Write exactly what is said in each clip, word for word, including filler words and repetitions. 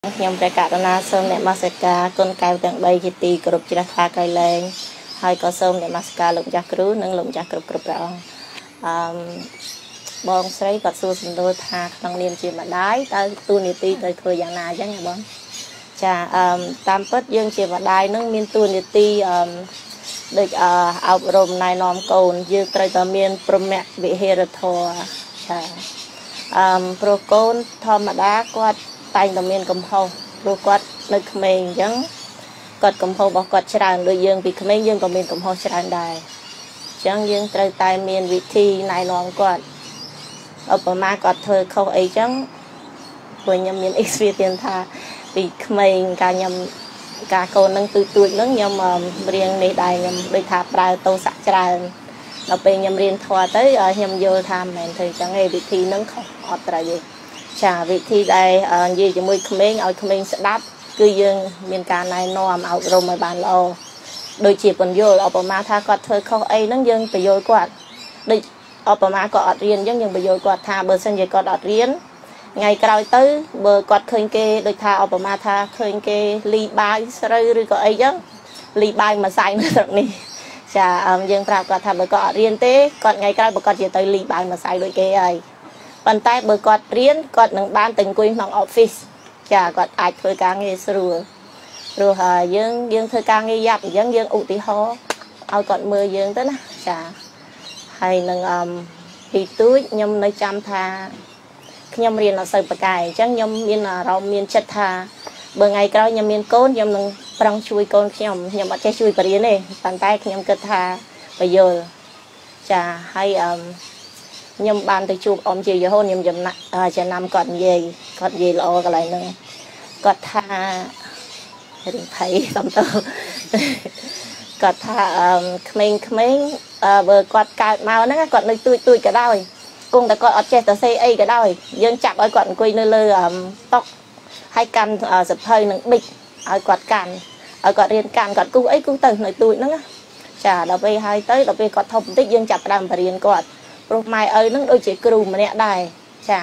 ខ្ញុំប្រកាសណាសូមអ្នកមកសកាគុណកែវទាំងបីជាទីគោរពជ្រះថ្លាក្រៃលែងហើយក៏សូមអ្នកមកសកាលោកចាស់គ្រូនិងលោកចាស់គ្រប់គ្រប់ព្រះអង្គអឺបងស្រីគាត់សួរសំណួរថាក្នុងនាមជាម្ដាយតើទូនីតិទៅធ្វើយ៉ាងណាអញ្ចឹងណាបងចាអឺតាមពិតយើងជាម្ដាយនឹងមានទូនីតិអឺដូចអអប់រំណែនាំកូនយើងត្រូវតែមានប្រមគ្គវិហេរធម៌ចាអឺព្រោះកូនធម្មតាគាត់តែងតែមានកំហុសព្រោះគាត់នៅក្មេងអញ្ចឹងគាត់កំហុសរបស់គាត់ច្រើនដូចយើងពីក្មេងយើងក៏មានកំហុសច្រើនដែរអញ្ចឹងយើងត្រូវតែមានវិធីណែនាំគាត់ឧបមាគាត់ធ្វើខុសអីចឹងព្រោះខ្ញុំមាន experience ថាពីក្មេងកាលខ្ញុំការកូននឹងទូទួចនឹងខ្ញុំរៀងនេះដែរខ្ញុំដូចថាប្រើតោសៈច្រើនដល់ពេលខ្ញុំរៀនធម៌ទៅខ្ញុំយល់ថាមិនមែនធ្វើចឹងទេវិធីនឹងខុសអត់ត្រូវទេចាវិធីដែលនិយាយជាមួយក្មេងឲ្យក្មេងស្ដាប់គឺយើងមានការណែនាំអប់រំឲ្យបានល្អដូចជាពន្យល់ឧបមាថាគាត់ធ្វើខុសអីហ្នឹងយើងបញ្យល់គាត់ដូចឧបមាគាត់អត់រៀនអញ្ចឹងយើងបញ្យល់គាត់ថាបើសិនជាគាត់អត់រៀនថ្ងៃក្រោយទៅបើគាត់ឃើញគេដូចថាឧបមាថាឃើញគេលីបាយស្រូវឬក៏អីចឹងលីបាយមួយសាយនៅស្រុកនេះចាយើងប្រាប់គាត់ថាបើគាត់អត់រៀនទេគាត់ថ្ងៃក្រោយបើគាត់ជាទៅលីបាយមួយសាយដូចគេហើយប៉ុន្តែបើគាត់រៀនគាត់នឹងបានទៅអង្គុយក្នុង office ចាគាត់អាចធ្វើការងារស្រួលព្រោះយើងយើងធ្វើការងារយ៉ាប់អញ្ចឹងយើងឧទាហរណ៍ឲ្យគាត់មើលយើងទៅណាចាហើយនឹងអមពីទូចខ្ញុំនៅចាំថាខ្ញុំរៀនអត់សូវប្រកែអញ្ចឹងខ្ញុំមានអារម្មណ៍មានចិត្តថាបើថ្ងៃក្រោយខ្ញុំមានកូនខ្ញុំនឹងប្រឹងជួយកូនខ្ញុំខ្ញុំអត់ចេះជួយបរិញ្ញាទេប៉ុន្តែខ្ញុំគិតថាបញ្យល់ចាហើយអមខ្ញុំបានទៅជួបអមជាយហូនខ្ញុំចំណាក់ចំណាំគាត់និយាយគាត់និយាយល្អកន្លែងហ្នឹងគាត់ថារៀងភ័យសំទៅគាត់ថាអឺក្មេងក្មេងបើគាត់កើតមកហ្នឹងគាត់នៅទួយទួយក៏ដោយគង់តែគាត់អត់ចេះទៅសេអីក៏ដោយយើងចាប់ឲ្យគាត់អង្គុយនៅលើតុហើយកាន់សភៅនឹងប៊ិចឲ្យគាត់កាន់ឲ្យគាត់រៀនកាន់គាត់គូសអីគូសទៅនៅទួយហ្នឹងចាដល់ពេលហើយទៅដល់ពេលគាត់ធំបន្តិចយើងចាប់ផ្ដើមបរៀនគាត់ព្រោះម៉ែឪនឹងដូចជាគ្រូម្នាក់ដែរចា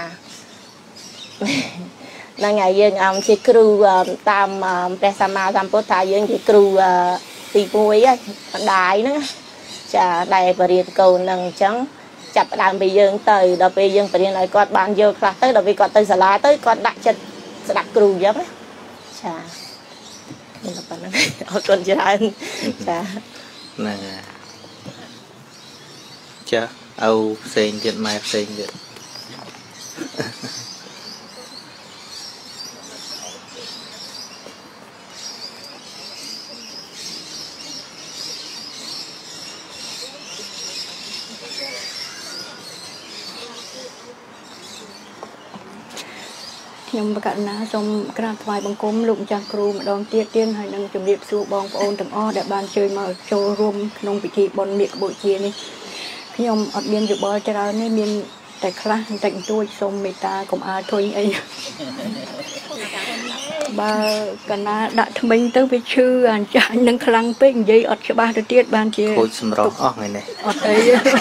ហ្នឹងហើយយើងអមជាគ្រូតាមព្រះសម្មាសម្ពុទ្ធថាយើងជាគ្រូទីមួយហ្នឹងបណ្ដាយហ្នឹងចាដែលបរៀនកូនហ្នឹងអញ្ចឹងចាប់ផ្ដើមពីយើងទៅដល់ពេលយើងបរៀនឲ្យគាត់បានយល់ខ្លះទៅដល់ពេលគាត់ទៅសាលាទៅគាត់ដាក់ចិត្តស្ដាប់គ្រូអញ្ចឹងណាចាមានតែប៉ុណ្្នឹងអរគុណច្រើនចាហ្នឹងហើយចាអោផ្សេងទៀតម៉ែផ្សេងទៀតខ្ញុំបកណាសូមក្រាបថ្វាយបង្គំលោកម្ចាស់គ្រូម្ដងទៀតទៀតហើយនឹងជម្រាបសួរបងប្អូនទាំងអស់ដែលបានជួយមកចូលរួមក្នុងពិធីបុណ្យមាឃបុជានេះខ្ញុំអត់មានយោបល់ច្រើនទេមានតែខ្លះបន្តិចបន្តួចសូមមេត្តាកុំអាលធុញអីបើកណាដាក់ថ្មិញទៅវាឈឺអាចាញ់នឹងខ្លាំងពេកនិយាយអត់ច្បាស់ទៅទៀតបានជាខូចសម្រស់អស់ថ្ងៃនេះអត់អី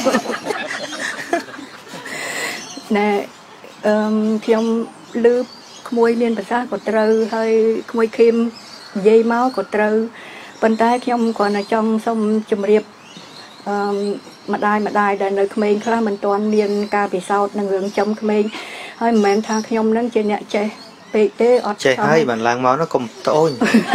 ណែអឺខ្ញុំលឺក្មួយមានប្រសាសន៍ក៏ត្រូវហើយក្មួយឃីមនិយាយមកក៏ត្រូវប៉ុន្តែខ្ញុំគ្រាន់តែចង់សូមជម្រាបអឺម្ដាយម្ដាយដែលនៅក្មេងខ្លះមិនទាន់មានការពិសោធន៍នឹងរឿងចំក្មេងហើយមិនមែនថាខ្ញុំនឹងជាអ្នកចេះពេកទេអត់ចេះហើយបានឡើងមកនោះកុំត្អូញ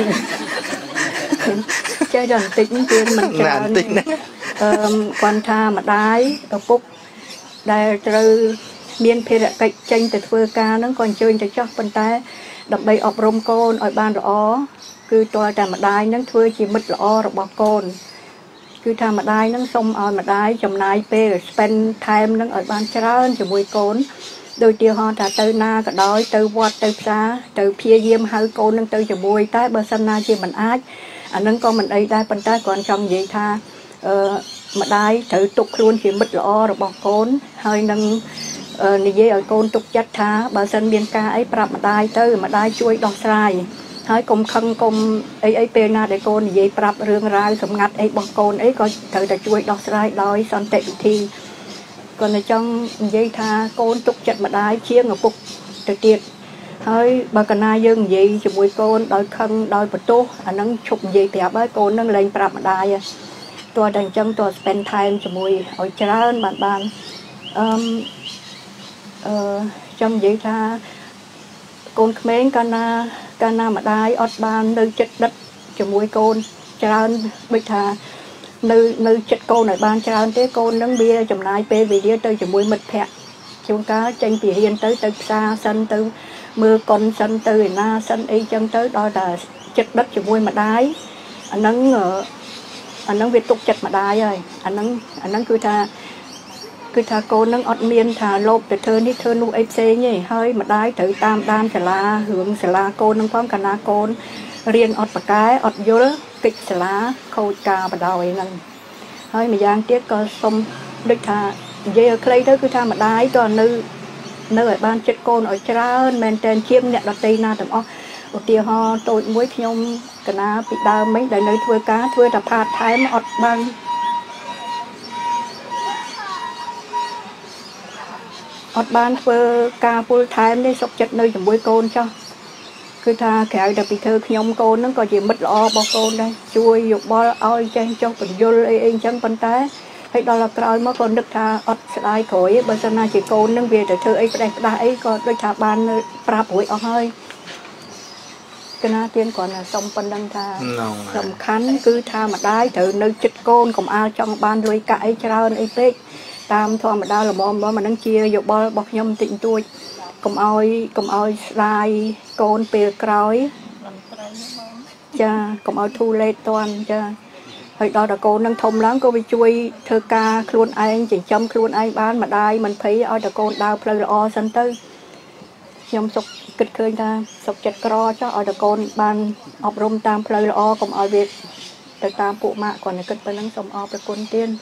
ចេះតែបន្តិចទៀតមិនច្រើនបន្តិចណាអឺគាត់ថាម្ដាយឪពុកដែលត្រូវមានភារកិច្ចចេញទៅធ្វើការហ្នឹងក៏អញ្ជើញទៅចោះប៉ុន្តែដើម្បីអប់រំកូនឲ្យបានល្អគឺតើតែម្ដាយហ្នឹងធ្វើជាមិត្តល្អរបស់កូនគឺថាម្ដាយហ្នឹងសូមឲ្យម្ដាយចំណាយពេល spend time ហ្នឹងឲ្យបានច្រើនជាមួយកូនដោយទីហោថាទៅណាក៏ដោយទៅវត្តទៅផ្សារទៅព្យាយាមហៅកូនហ្នឹងទៅជាមួយតែបើសិនណាជាមិនអាចអាហ្នឹងក៏មិនអីដែរប៉ុន្តែគ្រាន់ចង់និយាយថាអឺម្ដាយត្រូវទុកខ្លួនជាមិត្តល្អរបស់កូនហើយនឹងនិយាយឲ្យកូនទុកចិត្តថាបើសិនមានការអីប្រាប់ម្ដាយទៅម្ដាយជួយដោះស្រាយហើយកុំខឹងកុំអីអីពេលណាដែលកូននិយាយប្រាប់រឿងរ៉ាវសម្ងាត់អីរបស់កូនអីក៏ត្រូវតែជួយដោះស្រាយដោយសន្តិវិធីគាត់តែចង់និយាយថាកូនទុកចិត្តម្ដាយជាងឪពុកទៅទៀត hơi bà cần ai dương gì cho mùi con đôi khăn đôi bật tốt anh nâng chụp gì thì với con nâng lên prap mà đai tôi đành chân tôi spend time cho mùi ở trơn bạn bạn trong vậy ta con khmeng cana cana mà đai ọt ban nơi chất đất cho mùi con trơn bây thà nơi nơi chất con này ban trơn thế con nâng bia chồng nai pe vì đi tới cho mùi mật phẹt chúng ta tranh vì hiền tới tới xa sân tới mưa con sân tới na sân ấy chân tới đó là chất đất cho mùi mà đai anh nâng anh nâng việc tục chất mà đai rồi anh nâng anh nâng cứ tha cứ tha cô nâng ọt miên thà lộp để thơ đi thơ nu ép xê nhỉ hơi mà đai thử tam đan sẽ là hướng sẽ là cô nâng phong cả na con riêng ọt bạc cái ọt vô kịch sẽ là khâu cà và đòi nâng hơi mà giang tiếc có xong đích thà giờ clay đó cứ tha mà đai còn nơi nơi ở ban chất con ở trơn men trên chiêm nhẹ đặt tay na tầm o ở tia ho tôi muối nhom cả na bị đau mấy đại nơi thưa cá thưa đập hạt thái mà ọt ban ọt ban thưa cá full time đi sọc chất nơi chấm muối con cho cứ tha kẹo đặc biệt thưa nhom con nó có gì mất lo bao con đây chui dục bao oi trên trong phần vô lên chân phần té hay đó là cái mà còn được tha ọt sai khỏi bây giờ na chỉ con nâng về để thưa ấy đây đây ấy còn đôi tha ban prap buổi ở hơi cái na tiên còn là sông phân đăng tha sông khánh cứ tha mà đái thử nơi chích côn cùng ao trong ban đuôi cãi trao ấy tết tam thoa mà đau là bom đó mà nâng chia dục bao bọc nhom tịnh tôi cùng oi cùng oi sai côn pê cõi cha cùng oi thu lê toàn cha hồi đó là cô nâng thông lắm cô bị chui thơ ca luôn anh chỉ chấm luôn anh bán mà đai mình thấy oi là cô đau plei o sân tư nhom sọc kịch khơi ta sọc chặt cỏ cho ở đợt con ban học rôm tam plei o cùng ở việt từ tam phụ mạ còn là kịch bên nâng sông o với con tiên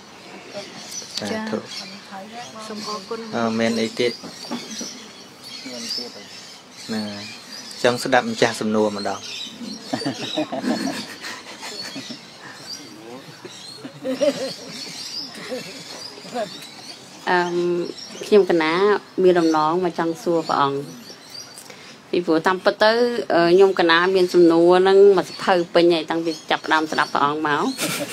sông o con men ấy tiết nè trong sẽ đậm cha sầm nua mà đọc khi mà cái ná bia đồng nón mà trong xua vòng vì vừa tâm bớt tới nhung cái ná biên sum nua nâng mà phơi bên này tăng việc chập đam sập vòng máu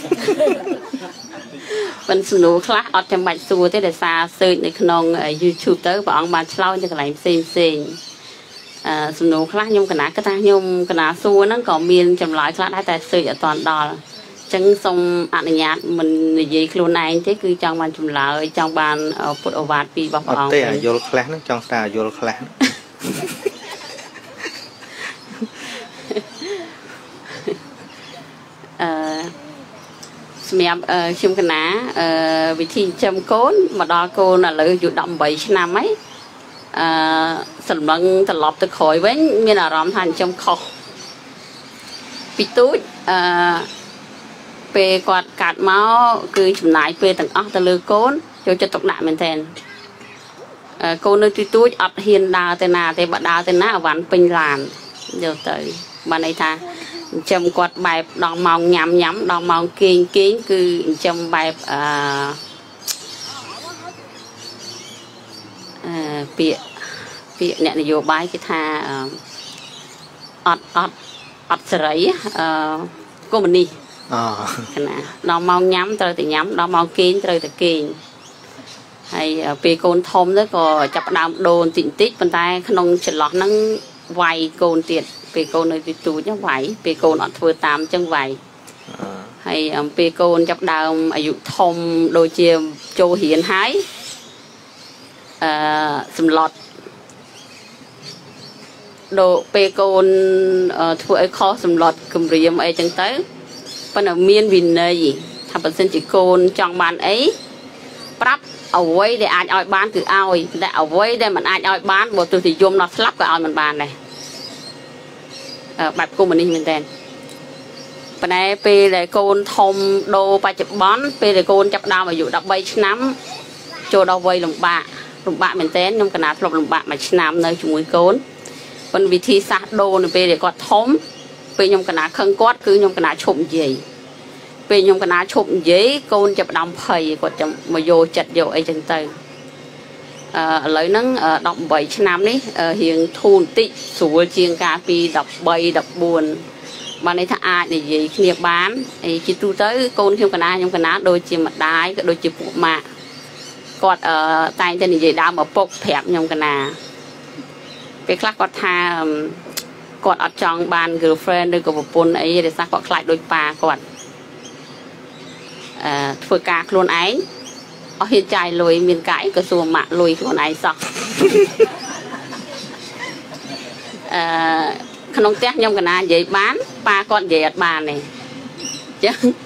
bên sum nua khác ở trong bạch xua thế để xa chơiในขนม YouTube tới vòng mà lau cho cái này xem xem sum nua khác nhung cái ná cái ta nhung cái ná xua nó còn biên trong loại khác đã tại chơi ở toàn đò chẳng xong anh nhạt mình gì luôn này thế cứ trong ban chùm lợi trong ban phụ ở vạt vì bọc ở đây vô class nó trong ta vô class mẹ chim cái ná vì thi châm cốn mà đo cô là lợi dụng động bảy năm ấy sầm lăng thật lọp từ khỏi với như là rõm thành trong kho bị túi về quạt cạt máu cứ chụp nải về tầng óc tầng lư cốn cho cho tộc đại mình thèn cô nơi tuy túi ấp hiền đào tên nào tên bạn đào tên nào vẫn bình làn giờ tới bạn ấy tha châm quạt bài đòn mỏng nhắm nhắm đòn mỏng kiên kiến cứ châm bài bịa bịa nè là vô bài cái tha ọt ọt ọt sấy cô mình đi nó mau nhắm tới thì nhắm nó mau kín tới thì kín hay về con thôm đó có chập đam đồn tịnh tích bên tai không chỉ lọt nó vay con tiền về con nơi thì túi nó vay về con nó vừa tam chân vay hay về con chập đam ở dụ thôm đôi chia châu hiền hái sầm lọt đồ về con thuê khó sầm lọt cầm riêng ấy chân tới phần ở miền Vinh này thằng bạn sinh chỉ côn trong bàn ấy bắt ở quay để ai ai bán từ ao để ở quay để mình ai ai bán một từ thì zoom nó lắp cái ao mình bàn này bạch cô mình đi mình tên phần này pe để côn thông đô ba chục bón pe để côn chập đào mà dụ đập bay nắm cho đau vây lồng bạ lồng bạ mình tên nhưng cái nào lồng lồng bạ mà nằm nơi chúng mũi côn phần vị thi sát đô này pe để có thống về nhung cái ná khăn quát cứ nhung cái ná chụm gì về nhung cái ná chụm giấy con chập đầm phầy còn chậm mà vô chặt vô ấy chân tay lấy nắng đọc bảy năm đấy hiện thôn tị số chiên cà phê đọc bảy đọc buồn bạn ấy thà ai để gì nghiệp bán thì chỉ tu tới con thêm cái nào nhưng cái nào đôi chỉ mặt đái đôi chỉ phụ mạ còn ở tay trên gì đau mà bốc thẹp nhưng cái nào cái khác có tha còn ở trong bàn girlfriend đôi của phụ ấy để sao có lại đôi bà còn phơi cá luôn ấy ở hiện tại lùi miền cãi cái xùa mạ lùi luôn ấy sao không tiếc nhom cái nào vậy bán ba con dẹt bà này chứ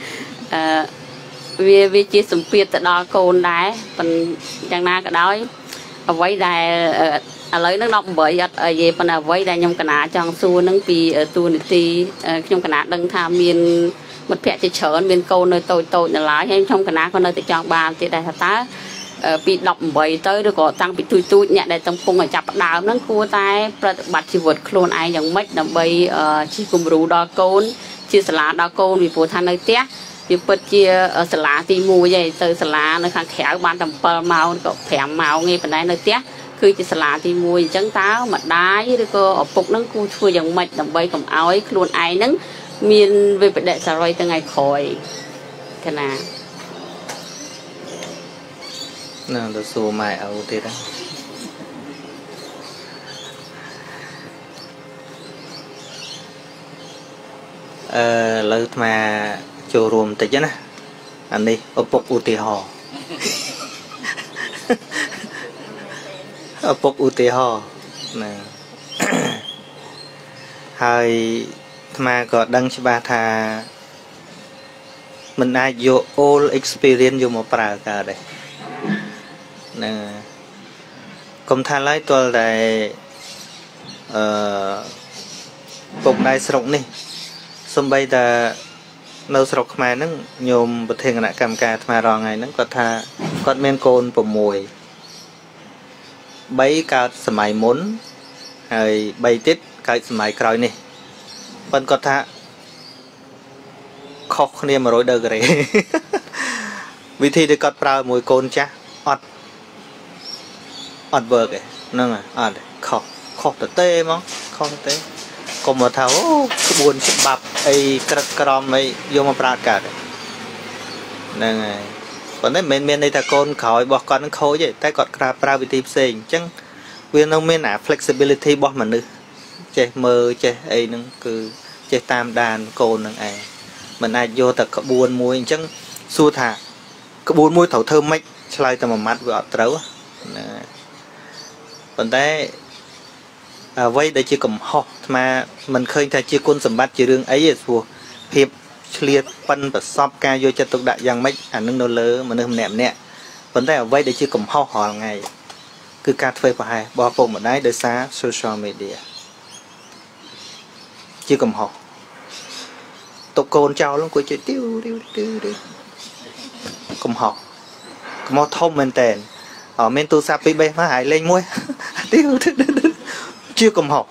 vì vì chỉ sủng phiệt từ đó cồn đá phần chẳng na cái đó ở vậy đây ở lấy nước đông bởi ở về phần ở vậy đây nhom cái nào trong xu nâng vì ở tu nị ti nhom cái nào đăng tham miền một phe chỉ chở miền câu nơi tôi tôi là lái hay trong cái nào con nơi tự chọn bà thì đây là tá bị đọc bởi tới được có tăng bị tui tui nhẹ để trong khung ở chập đào nó cua tay bật chỉ vượt khôn ai giống mấy là bay chỉ cùng rú đo côn chia sả đo côn vì phụ than nơi té vì bật chia sả thì mùi vậy từ sả nơi khang khéo ban tầm pơ màu có phèm màu nghe phần này nơi té cứ chỉ sả thì mùi trắng táo mặt đái được có ở phục nó cua chui giống mấy là bay cầm áo ấy khôn ai nắng miền về để sả rồi từ ngày khỏi cái nào nè tôi xua mày ở thế đó ờ lời mà chiều rùm tịch á anh đi ở bọc u tì hò ở bọc u tì hò nè hai mà có đăng cho bà thà mình ai vô all experience vô một bà cả đây nè công tha lái tôi là bụng đai sọc này xong bây giờ nấu sọc mà nó nhôm bật thêm lại cầm cà mà rò ngày nó có tha con men côn của mùi bấy cao sầm mày muốn rồi bay tiếp cái sầm mày còi này con có tha khóc niềm mà rồi đời cái vì thì được cọt prao mùi côn cha ọt ọt vợ cái nâng à ọt khóc khóc từ tê mong khóc từ tê còn mà tháo cái buồn cái bập ấy cái crom ấy vô mà prao cả đấy nâng này còn đấy men men đây ta con khỏi bỏ con nó khối vậy tay cọt prao vì tìm xình chẳng viên ông men à flexibility bỏ mà nữ chơi mơ chơi ấy nâng cứ chơi tam đàn côn nâng ai mình ai vô ta có buồn mùi chẳng xua thả cái buồn mùi thầu thơm mấy slide tầm mắt vừa trấu còn đấy à vậy để chỉ cầm học mà mình khơi thay chỉ quân sầm bát chỉ đường ấy vậy phù hiệp liệt phân và sop ca vô cho tục đại giang mấy ảnh nâng nô lơ mà nâng nẹm nè vấn đề ở vậy để chỉ cầm học họ ngày cứ cắt phê và hai bỏ bộ một đáy để xá social media chỉ cầm học tục côn trao lắm của chị tiêu tiêu tiêu tiêu cầm học cầm học thông men tèn ở men tu sap bê mà hại lên muối tiêu chưa cầm học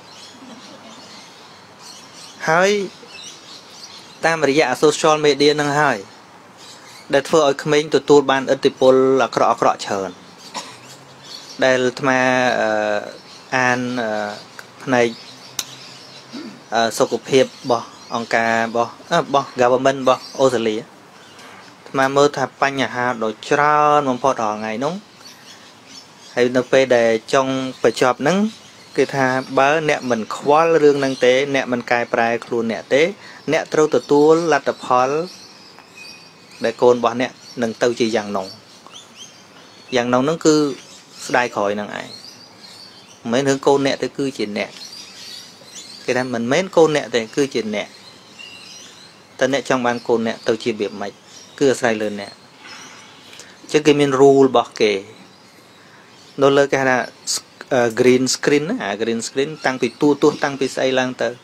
hai ta mà dạ social media năng hai để thưa ở mình tụi tôi ban ở tiệm là cọ cọ chờn đây mà an này sọc hiệp bỏ ông ca bỏ bỏ government bỏ Australia mà mơ thà pan nhà hà đồ tròn một phò đỏ ngày nóng hay nó về để trong phải chọp nắng cái thà bớ nẹt mình khóa lương năng tế nẹt mình cài prai luôn nẹt tế nẹt trâu từ tua là tập hall để côn bỏ nẹt nâng tàu chỉ dạng nồng dạng nồng nó cứ đai khỏi năng ai mấy hướng côn nẹt tới cứ chỉ nẹt cái này mình mến côn nẹt thì cứ chỉ nẹt ta nẹt trong ban côn nẹt tàu chỉ biệt mạch cứ sai lên nẹt chứ cái mình rule bỏ kể nó lơ cái là uh, green screen à green screen tăngពីទូទស្សន៍តាំងពីស្អីឡើងទៅ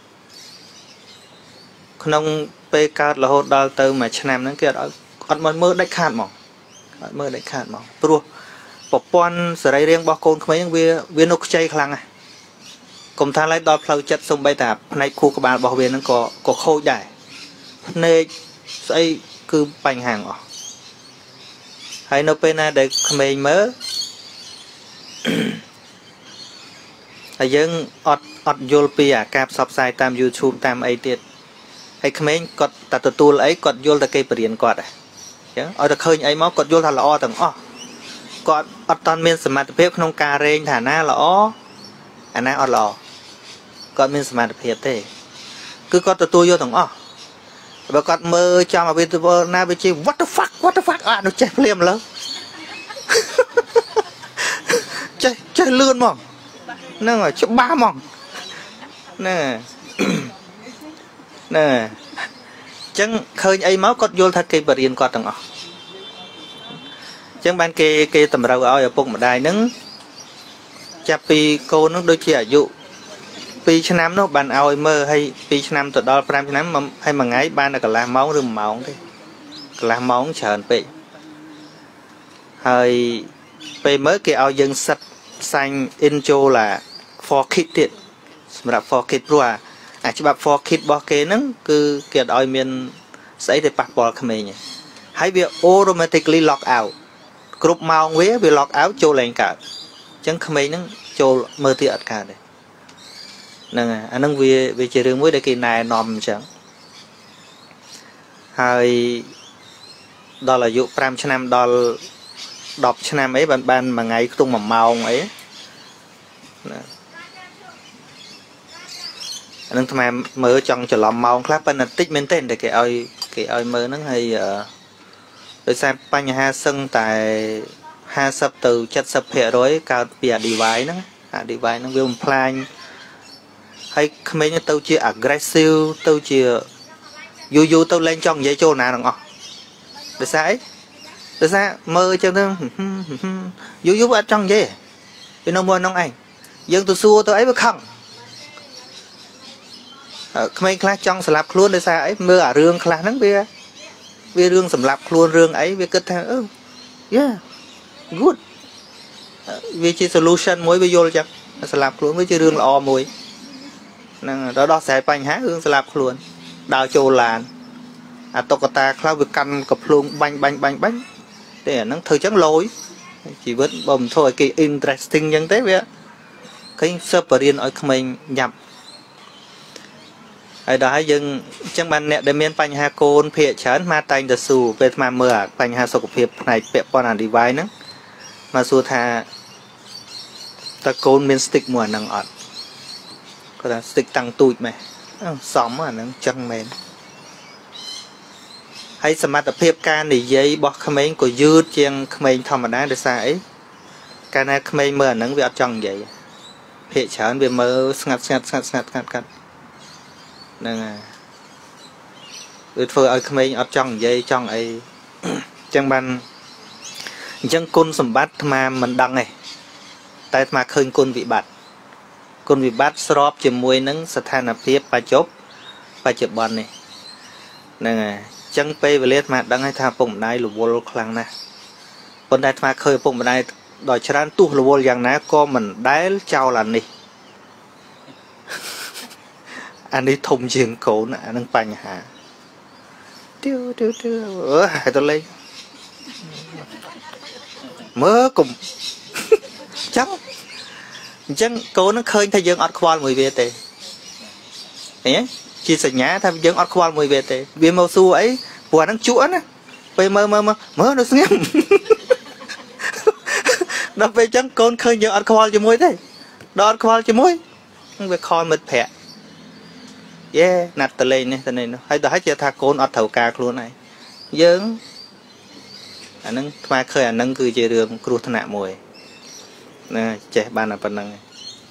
ក្នុងពេលកើតរហូតដល់ទៅមួយឆ្នាំហ្នឹងគេអត់អត់មកមើលដាច់ខាតហ្មងអត់មើលដាច់ខាតហ្មងព្រោះប្រព័ន្ធសរីរាង្គរបស់កូនក្មេងហ្នឹងវាវានៅខ្ចីខ្លាំងណាស់កុំថាឡើយដល់ផ្លូវចិត្តសំបីតាផ្នែកខួរក្បាលរបស់វាហ្នឹងក៏ក៏ខូចដែរភ្នែកស្អីគឺបញ្ហាអស់ហើយនៅពេលណាដែលក្មេងមើលហើយយើងអត់អត់យល់ពីអាការផ្សព្វផ្សាយតាម YouTube តាមអីទៀតហើយក្មេងគាត់តែទទួលអីគាត់យល់តែគេបរៀនគាត់ហ៎អញ្ចឹងឲ្យតែឃើញអីមកគាត់យល់ថាល្អទាំងអស់គាត់អត់តាន់មានសមត្ថភាពក្នុងការរែងថាណាល្អអាណាអត់ល្អគាត់មានសមត្ថភាពទេគឺគាត់ទទួលយកទាំងអស់បើគាត់មើលចាំឲ្យវាទៅណាវាជា what the fuck what the fuck អានោះចេះភ្លាមឥឡូវចេះចេះលឿនមកហ្នឹងហើយច្បាស់ហ្មងហ្នឹងហើយហ្នឹងហើយអញ្ចឹងឃើញអីមកគាត់យល់ថាគេបរៀនគាត់ទាំងអស់អញ្ចឹងបានគេគេតម្រូវឲ្យឪពុកម្ដាយហ្នឹងចាប់ពីកូនហ្នឹងដូចជាអាយុពីរឆ្នាំនោះបានឲ្យមើលឲ្យពីរឆ្នាំទៅដល់ប្រាំឆ្នាំហើយមួយថ្ងៃបានតែកន្លះម៉ោងឬមួយម៉ោងទេកន្លះម៉ោងច្រើនពេកហើយពេលមើលគេឲ្យយើងសិតផ្សាញ់ Injola for Kids ទៀតសម្រាប់ for Kids ព្រោះអាច្បាប់ for Kids របស់គេហ្នឹងគឺគេអត់ឲ្យមានស្អីទៅប៉ះពាល់ក្មេងហើយវា automatically lock out គ្រប់ម៉ោងវាវា lock out ចូលឡើងកើតអញ្ចឹងក្មេងហ្នឹងចូលមើលទៀតអត់កើតទេហ្នឹងហើយអាហ្នឹងវាវាជារឿងមួយដែលគេណែនាំអញ្ចឹងហើយដល់អាយុប្រាំឆ្នាំដល់ដប់ឆ្នាំអីបានបានមួយថ្ងៃខ្ទង់មួយម៉ោងអីណាអានឹងថ្មមើលចង់ច្រឡំម៉ោងខ្លះប៉ុន្តែតិចមែនទេតែគេឲ្យគេឲ្យមើលហ្នឹងហើយដោយសារបញ្ហាសឹងតែห้าสิบទៅเจ็ดสิบភាគរយកើតពីអា device ហ្នឹងអា device ហ្នឹងវាបំផ្លាញហើយក្មេងទៅជា aggressive ទៅជាយូរយូរទៅលែងចង់និយាយចូលណាទាំងអស់ដោយសារអីដោយសារមើលអញ្ចឹងទៅយូរយូរអត់ចង់និយាយពីនៅមួយក្នុងឯងយើងទៅសួរទៅអីវាខឹងក្មេងខ្លះចង់ស្លាប់ខ្លួនដោយសារអីមើលអារឿងខ្លះហ្នឹងវាវារឿងសម្លាប់ខ្លួនរឿងអីវាគិតថាអឺ yeah good វាជា solution មួយវាយល់ចឹងស្លាប់ខ្លួនវាជារឿងល្អមួយហ្នឹងដល់ដោះស្រាយបញ្ហារឿងស្លាប់ខ្លួនដើរចូលឡានអាតុកតាខ្លះវាកាន់កភ្លើងបាញ់បាញ់បាញ់បាញ់ទេអាហ្នឹងធ្វើចឹងលយជីវិតបើមិនធ្វើឲ្យគេ interesting ចឹងទេវាឃើញសើបរៀនឲ្យក្មេងញាប់ហើយដល់ហើយយើងអញ្ចឹងបានអ្នកដែលមានបញ្ហាកូនភាគច្រើនមកតែងទៅស៊ូពេលស្មាមើលបញ្ហាសុខភាពផ្នែកពាក់ព័ន្ធអា device ហ្នឹងមកសួរថាតើកូនមាន stick មួយអាហ្នឹងអត់គាត់ថា stick តាំងទូចម៉េះសមអាហ្នឹងចឹងមែនហើយសមត្ថភាពការនិយាយរបស់ក្មេងក៏យឺតជាងក្មេងធម្មតាដោយសារអីកាលណាក្មេងមើលអាហ្នឹងវាអត់ចង់និយាយភាគច្រើនវាមើលស្ងាត់ស្ងាត់ស្ងាត់ស្ងាត់ស្ងាត់ស្ងាត់ហ្នឹងហើយវាធ្វើឲ្យក្មេងអត់ចង់និយាយចង់អីអញ្ចឹងបានអញ្ចឹងគុណសម្បត្តិអាត្មាមិនដឹងទេតែអាត្មាឃើញគុណវិបត្តិគុណវិបត្តិស្របជាមួយនឹងស្ថានភាពបច្ចុប្បន្នបច្ចុប្បន្ននេះហ្នឹងហើយអញ្ចឹងពេលវេលាអាត្មាដឹងហើយថាពុកម្ដាយរវល់ខ្លាំងណាស់ប៉ុន្តែអាត្មាឃើញពុកម្ដាយដល់ច្រើនទោះរវល់យ៉ាងណាក៏មិនដែលចោលអានេះអានេះធំជាងកូនអានឹងបញ្ហាទៀវទៀវទៀវអើហើយទៅលេងមើលកុំចឹងអញ្ចឹងកូននឹងឃើញថាយើងអត់ខ្វល់មួយវាទេឃើញទេជាសញ្ញាថាយើងអត់ខ្វល់មួយវាទេវាមកសួរអីព្រោះអានឹងជក់ណាពេលមើលមើលមើលនៅស្ងៀមដល់ពេលអញ្ចឹងកូនឃើញយើងអត់ខ្វល់ជាមួយទេដល់អត់ខ្វល់ជាមួយវាខលមិត្តភក្តិយេណាត់តលេងនេះទៅនេះនោះហើយដល់ហើយជាថាកូនអត់ត្រូវការខ្លួនឯងយើងអានឹងថ្មឃើញអានឹងគឺជារឿងគ្រោះថ្នាក់មួយណាចេះបានតែប៉ុណ្្នឹងឯង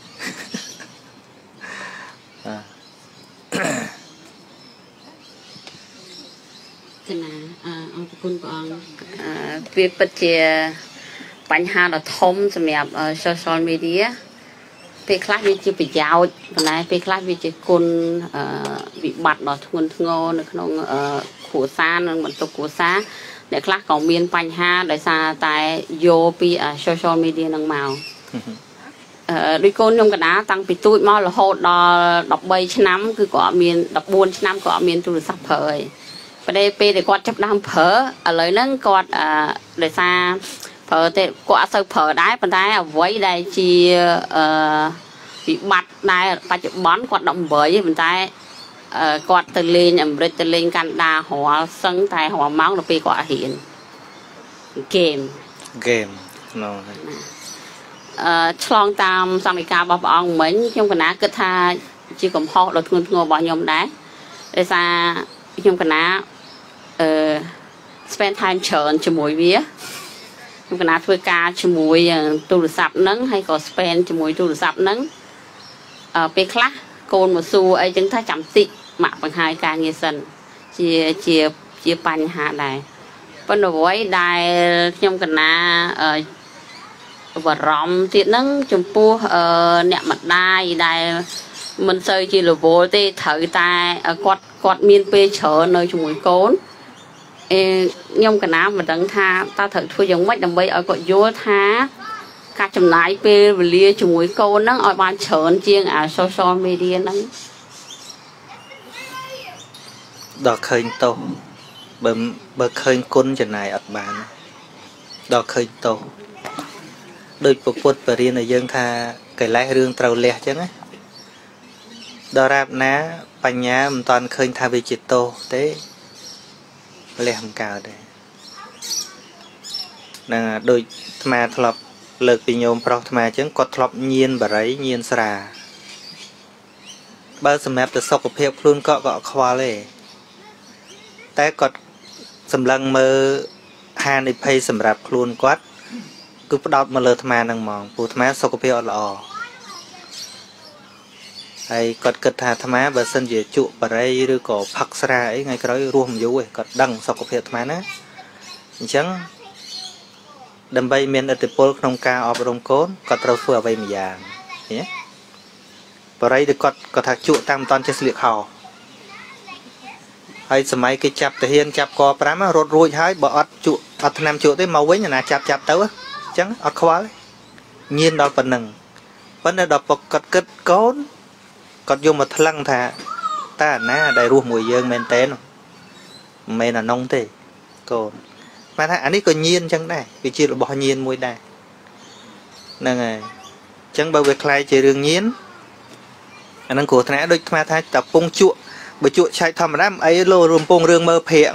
ចំណាអរគុណព្រះអង្គវាពិតជាបញ្ហាដ៏ធំសម្រាប់ social media ពេលខ្លះវាជាប្រយោជន៍ប៉ុន្តែពេលខ្លះវាជាគុណវិបត្តិដ៏ធ្ងន់ធ្ងរនៅក្នុងគ្រួសារនិងបន្ទុកគ្រួសារអ្នកខ្លះក៏មានបញ្ហាដោយសារតែយកពី social media នឹងមកអឺដូចកូនខ្ញុំកណ្ដាលតាំងពីទូចមករហូតដល់ដប់បីឆ្នាំគឺគាត់អត់មានដប់បួនឆ្នាំគាត់អត់មានទូរស័ព្ទប្រើទេប៉ុន្តែពេលដែលគាត់ចាប់ដើមប្រើឥឡូវហ្នឹងគាត់ដោយសារ phở thì quả sơ phở đái phần đái với đây chi bị bắt đái ta chụp bón quạt động với phần đái quạt từ lên ẩm rít từ lên can đa họ sân tay họ máu nó bị quả hiện game game no chlong tam sang ca bọc ông mấy trong cái ná cứ tha chỉ còn họ đột ngột ngồi bỏ nhom đá để ra trong cái ná spend time chọn cho mỗi vía trong cái ná thuê ca cho mỗi tu được sạp nắng hay có spend cho mỗi tu được sạp nắng về class côn một xu ấy chúng ta chậm tị mà bằng hai ca nghe sân chia chia chia pan hạ này vấn đề với đài trong cái ná và rộng thì nâng chùm pu nẹ mặt đai đai mình xây chỉ là vô thì thử ta quạt quạt miên pê chở nơi chùm mũi cốn nhưng cái nào mà đấng tha ta thử thôi giống mấy đồng bây ở gọi vô tha cả chùm nái pê và lia chùm mũi cốn nâng ở ban chở chiêng à social media nâng đó khơi tô bờ bờ khơi côn chân này ở bàn đó khơi tô đôi phục vụ và riêng là dân tha cái lái rương trâu lẹ chứ á đó ra ná bánh nhá mình toàn khơi tha về chiết tô thế lẹ không cao đấy là đôi mà thọp lực bị nhôm pro mà chứ có thọp nhiên bà ấy nhiên sà bao giờ map từ sọc của phép luôn cọ cọ khoa lệ té có sầm lăng mơ hai này pay sầm rạp luôn quát cứ bắt đầu mà lơ tham ăn năng mỏng phụ tham sau cái việc là hay còn cật thà tham và sân về trụ và đây rồi có phật ra ấy ngay cái đó ruộng dữ ấy còn đằng sau cái việc tham á chẳng đầm bay miền ở từ pol nông ca ở đồng cốt còn trâu phở bay mì vàng nhé và đây được còn còn thà trụ tam toàn trên liệt hào hay sớm mấy cái chập thể hiện chập cò pram á rốt ruồi hái bỏ trụ ở nam trụ tới màu với nhà nào chập chập tới chẳng ở khóa nhiên đó phần nằng vấn đề đọc bọc cật cất cốn còn dùng một lăng thà ta ná đầy ruột mùi dương men té nó men là nông thế còn mà thà anh ấy còn nhiên chẳng này vì chỉ là bỏ nhiên mùi đây nè này chẳng bao việc khai chỉ đường nhiên anh đang cổ thà đôi mà thà tập bông chuột bởi chuột chạy thầm lắm ấy lô rùm bông rương mơ phèn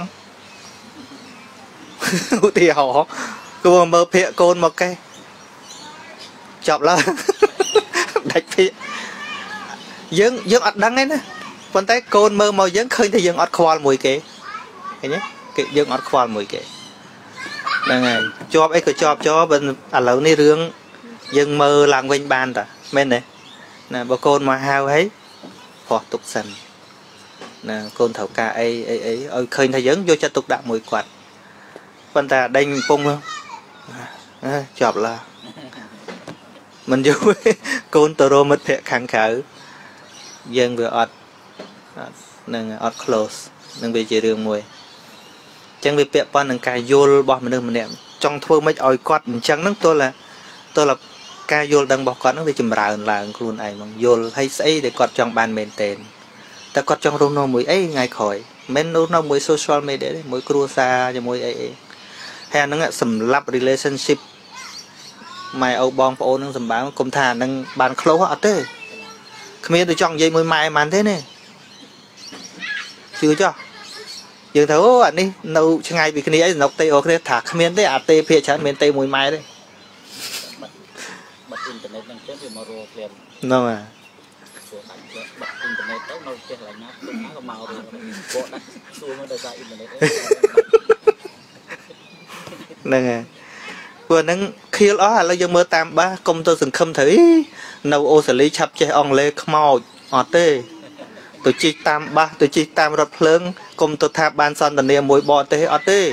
thì họ cô mơ phệ côn một cái chọc là đạch phệ dân dân ọt đắng ấy nè con tay côn mơ màu dân khơi thì dân ọt khoan mùi kế thấy nhé cái dân ọt khoan mùi kế là ngày cho ấy cứ cho cho bên à lâu này rương dân mơ làng quanh ban ta bên này nè bà côn mà hao ấy phò tục sần nè côn thầu ca ấy ấy ấy ơi khơi thì dân vô cho tục đạo mùi quạt con ta đanh pung không à, chọc là mình vui côn tơ rô mất phệ kháng khởi dân vừa ọt nâng ọt close nâng bị chỉ đường mùi chẳng bị phệ bọn nâng cài vô bỏ mình nâng mình nệm trong thua mấy oi quạt chẳng nâng tôi là tôi là cài vô đang bỏ quạt nó bị chùm rào là luôn ấy mà vô hay xây để quạt trong bàn mền tên ta quạt trong rô nô mùi ấy ngay khỏi men rô nô mùi social media đấy mùi cua xa cho mùi ấy hay nó sầm lấp relationship mày âu bong phụ nó sầm bán công thà đang bàn khâu họ thế không biết tôi chọn dây mùi mai màn thế này chưa cho dừng thấu anh đi nấu cho ngày bị cái này nấu tây ok thả không biết đấy à tây phía trái miền tây mùi mai đấy đâu à nè vừa nâng khi đó là dân mơ tam ba công tôi từng không thấy nấu ô xử lý chập chơi on lê màu ọt tê tôi chi tam ba tôi chi tam rập lớn công tôi tháp ban son tận niệm mùi bò tê ọt tê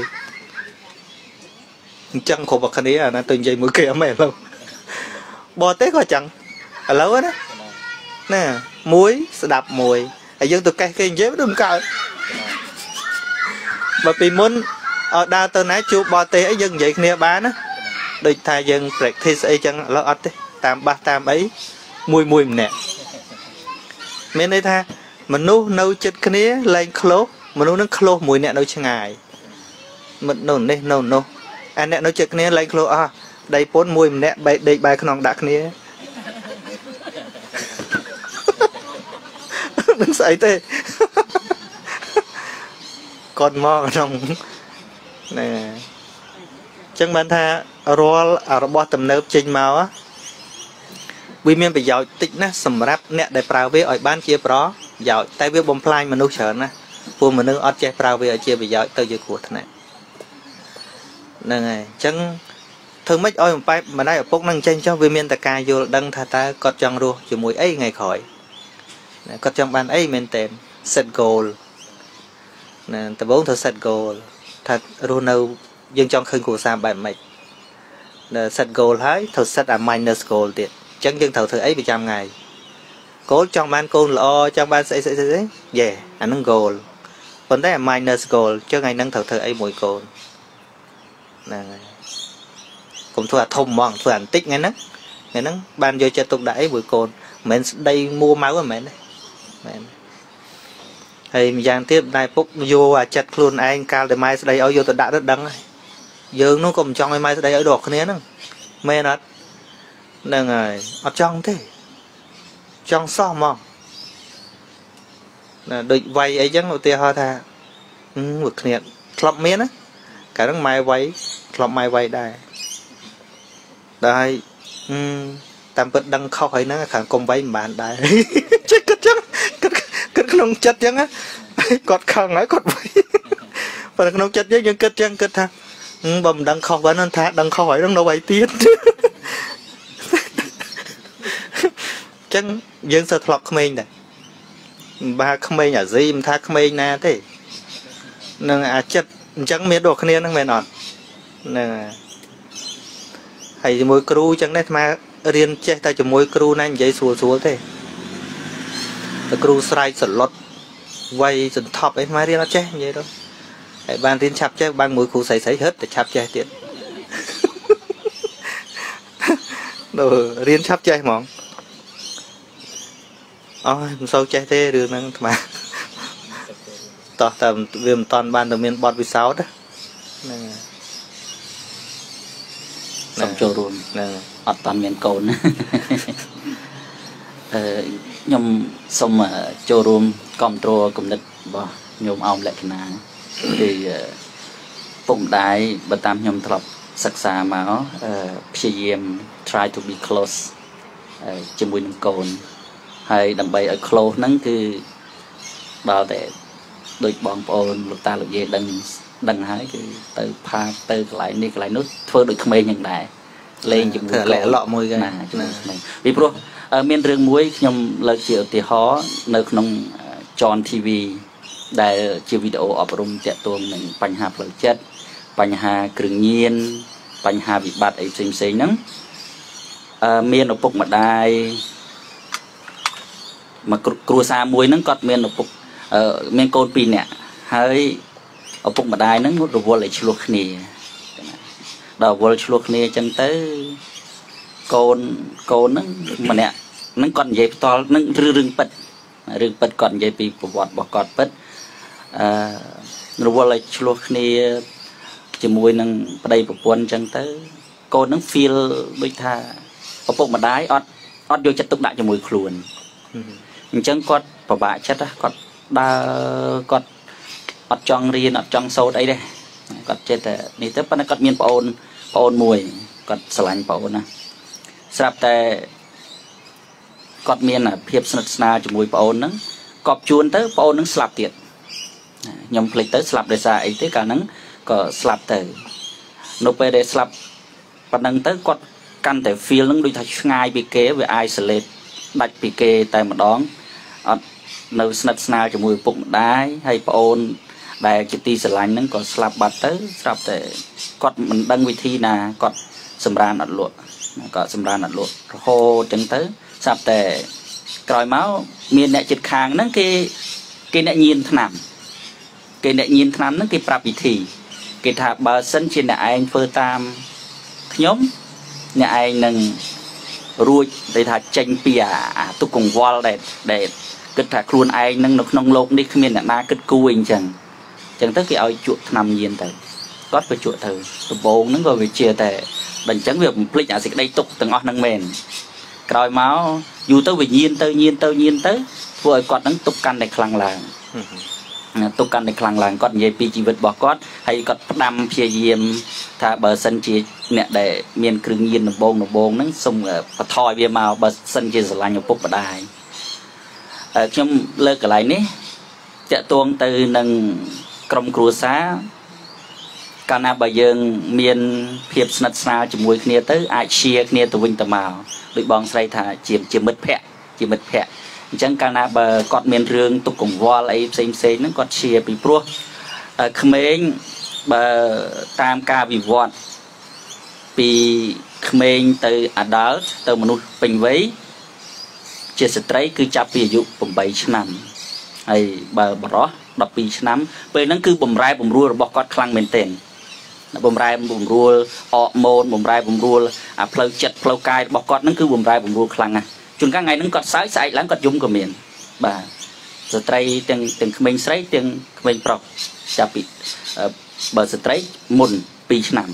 chẳng khổ bậc này à nó từng dây mũi kia mẹ lâu bò tê có chẳng ở lâu đấy nè muối đạp mùi ở dân tôi cây cây dép đúng cao mà vì muốn ở đa tơ nái chú bò tê ấy dân vậy kia bán á đôi thay dân rạch thi xây chẳng lo ọt đấy tam ba tam ấy mùi mùi nè mấy đây tha mình nấu nấu chất cái này lên khô mình nấu nó khô mùi nè nấu cho ngài mình nấu này nấu nấu anh nè nói chuyện này lấy khlo à đây bốn mùi nè bay đây bay khăn đặc này đừng say thế con mò trong nè chẳng bàn tha roll ở robot tầm nớp trên màu á vì miền bị giàu tích nè sầm ráp nè để prao với ở ban chia pro giàu tay với bom play mà nấu chở nè phù mà nấu ở chơi prao với ở chia bị giàu tới giờ của thằng này nè này chẳng thường mấy ơi một bài mà đây ở bốc năng tranh cho vì miền ta ca vô đăng tha ta cọt trong ru chỉ mũi ấy ngày khỏi cọt trong ban ấy men tên set goal nè ta bốn thợ set goal thật ru nâu dương trong khơi của sam bài mạch nè set goal hái thợ set à minus goal tiệt chẳng dân thầu thợ ấy bị trăm ngày cố trong ban côn lo trong ban sẽ sẽ sẽ về anh nâng goal còn đấy là minus goal cho ngày nâng thầu thợ ấy mỗi goal nè cũng thua thông mòn thua ảnh tích ngay nấc ngay nấc ban vô cho tục đãi buổi cồn mình đây mua máu của mình đấy hay giang tiếp này phúc vô à chặt luôn anh cao để mai đây ở vô tôi đã rất đắng này dương nó cũng trong mai đây ở đọt cái nữa mê nó nè người ở trong thế trong so mòn là địch vay ấy chẳng đầu tiên ho tha vực nhiệt lọc miến á cả nước mai vay lọc mai vay đây đây tạm bớt đăng khâu hay nó khẳng công vay bạn đây chết cất chắc cất cất không chết chẳng á cọt khăn ấy cọt vay và không chết với những cất chẳng cất ha bầm đăng khâu vẫn ăn thả đăng khâu hỏi đăng đâu vay tiền chẳng dân sợ lọc không này ba không mấy nhà gì mà tha không mấy na thế nên à chết chẳng biết đồ khné nó mày nọ nè hay môi cừu chẳng đấy mà riêng chết ta chỉ môi cừu này vậy xùa xùa thế cừu sài sật lót quay sật thọp ấy mà riêng nó chết vậy đó hay ban riêng chập chết ban môi cừu sấy sấy hết để chập chết tiệt đồ riêng chập chết mỏng ôi sao chết thế đường năng mà tỏ tầm viêm toàn ban tầm miền bọt vì sáu đó nè xong cho luôn nè ở toàn miền cồn nhom xong mà cho luôn control cùng lịch bỏ nhom ông lại cái thì bụng đái bật tam nhom thọp sắc xa máu pm try to be close chim buồn cồn hay đầm bay ở close nắng cứ bao để đôi bọn ôn lục ta lục về đằng đằng hái thì từ pha từ lại đi lại nước phơi được không nhận đại lên dùng lẹ lọ môi cái này vì pro miền rừng muối nhom lợi chịu thì khó nơi nông tròn tivi đại chiều video ở rung chạy tuồng mình bành hà lợi chết bành hà cường nhiên bành hà bị bạt ấy xinh xinh nắng miền ở bục mà đai mà cua sa muối nắng cọt miền ở bục miền cồn pin nè hơi ở bụng mà đai nó ngút đồ vô lại chuột nè đầu vô chuột nè chân tới cồn cồn nó mà nè nó còn dây to nó rư rừng bật rừng bật còn dây bị bọt bọt cọt bật đồ vô lại chuột nè chỉ mùi nó đây một quân chân tới cồn nó feel đôi tha ở bụng mà đai ót ót vô chất túc đại cho mùi khuôn chân cọt và bạ chất á cọt đa cọt ọt trong riêng ọt trong sâu đấy đây cọt chết thì tiếp nó cọt miên paon paon mùi cọt sành paon nè sạpแต่cọt miên là phiệp sạch na cho mùi paon nắng cọp chuồn tới paon nắng sạp tiệt nhom phịch tới sạp để xa ấy tới cả nắng có sạp tới nộp về để sạp và nắng tới cọt căn để feel nắng đôi thật ngay bị kế về isolate đặt bị kế tại một đón nơi sạch na cho mùi bụng đái hay paon đại chỉ ti sờ lạnh nó còn slap bát tới slap để cọt mình đăng vị thi nè cọt sầm ran nặt luộc cọt sầm ran nặt luộc hô chân tới slap để còi máu miền nẹt chật khang nó cái cái nẹt nhiên thảm cái nẹt nhiên thảm nó cái prap vị thi cái thà bờ sân trên nẹt anh phơi tam nhóm nẹt anh nâng ruồi để thà tranh pìa tu cùng wall để để kết thà khuôn anh nâng nó nông lộc đi miền nẹt na kết cùi chẳng chẳng tới cái ao chuột nằm nhiên tới គាត់វាជក់ទៅដំបូងហ្នឹងក៏វាជាតែដល់អញ្ចឹងវាបំភ្លេចអាសេចក្តីទុកទាំងអស់ហ្នឹងមែនក្រោយមកយូរទៅវាញៀនទៅញៀនទៅញៀនទៅធ្វើឲ្យគាត់ហ្នឹងទុកកាន់តែខ្លាំងឡើងទុកកាន់តែខ្លាំងឡើងគាត់និយាយពីជីវិតរបស់គាត់ហើយគាត់ផ្ដាំព្យាយាមថាបើសិនជាអ្នកដែលមានគ្រឿងញៀនដំបូងដំបូងហ្នឹងសូមបន្ថយវាមកបើសិនជាស្រឡាញ់ឪពុកម្ដាយខ្ញុំលើកកន្លែងនេះតាក់ទងទៅនឹងក្រុមគ្រួសារកាលណាបើយើងមានភាពស្និទ្ធស្នាលជាមួយគ្នាទៅអាច share គ្នាទៅវិញទៅមកដូចបងស្រីថាជាជាមិត្តភ័ក្តិជាមិត្តភ័ក្តិអញ្ចឹងកាលណាបើគាត់មានរឿងទុកកង្វល់អីផ្សេងផ្សេងហ្នឹងគាត់ share ពីព្រោះក្មេងបើតាមការវិវត្តពីក្មេងទៅ adult ទៅមនុស្សពេញវ័យជាស្ត្រីគឺចាប់ពីអាយុ8ឆ្នាំហើយបើបរោះដប់ពីរឆ្នាំពេលហ្នឹងគឺបំរែបំរួលរបស់គាត់ខ្លាំងមែនទែនបំរែបំរួលអរម៉ូនបំរែបំរួលអាផ្លូវចិត្តផ្លូវកាយរបស់គាត់ហ្នឹងគឺបំរែបំរួលខ្លាំងណាស់ជួនកាលថ្ងៃហ្នឹងគាត់សើចស្អែកឡើងគាត់យំក៏មានបាទស្ត្រីទាំងទាំងក្មេងស្រីទាំងក្មេងប្រុសចាប់ពីបើស្ត្រីមុនពីរឆ្នាំ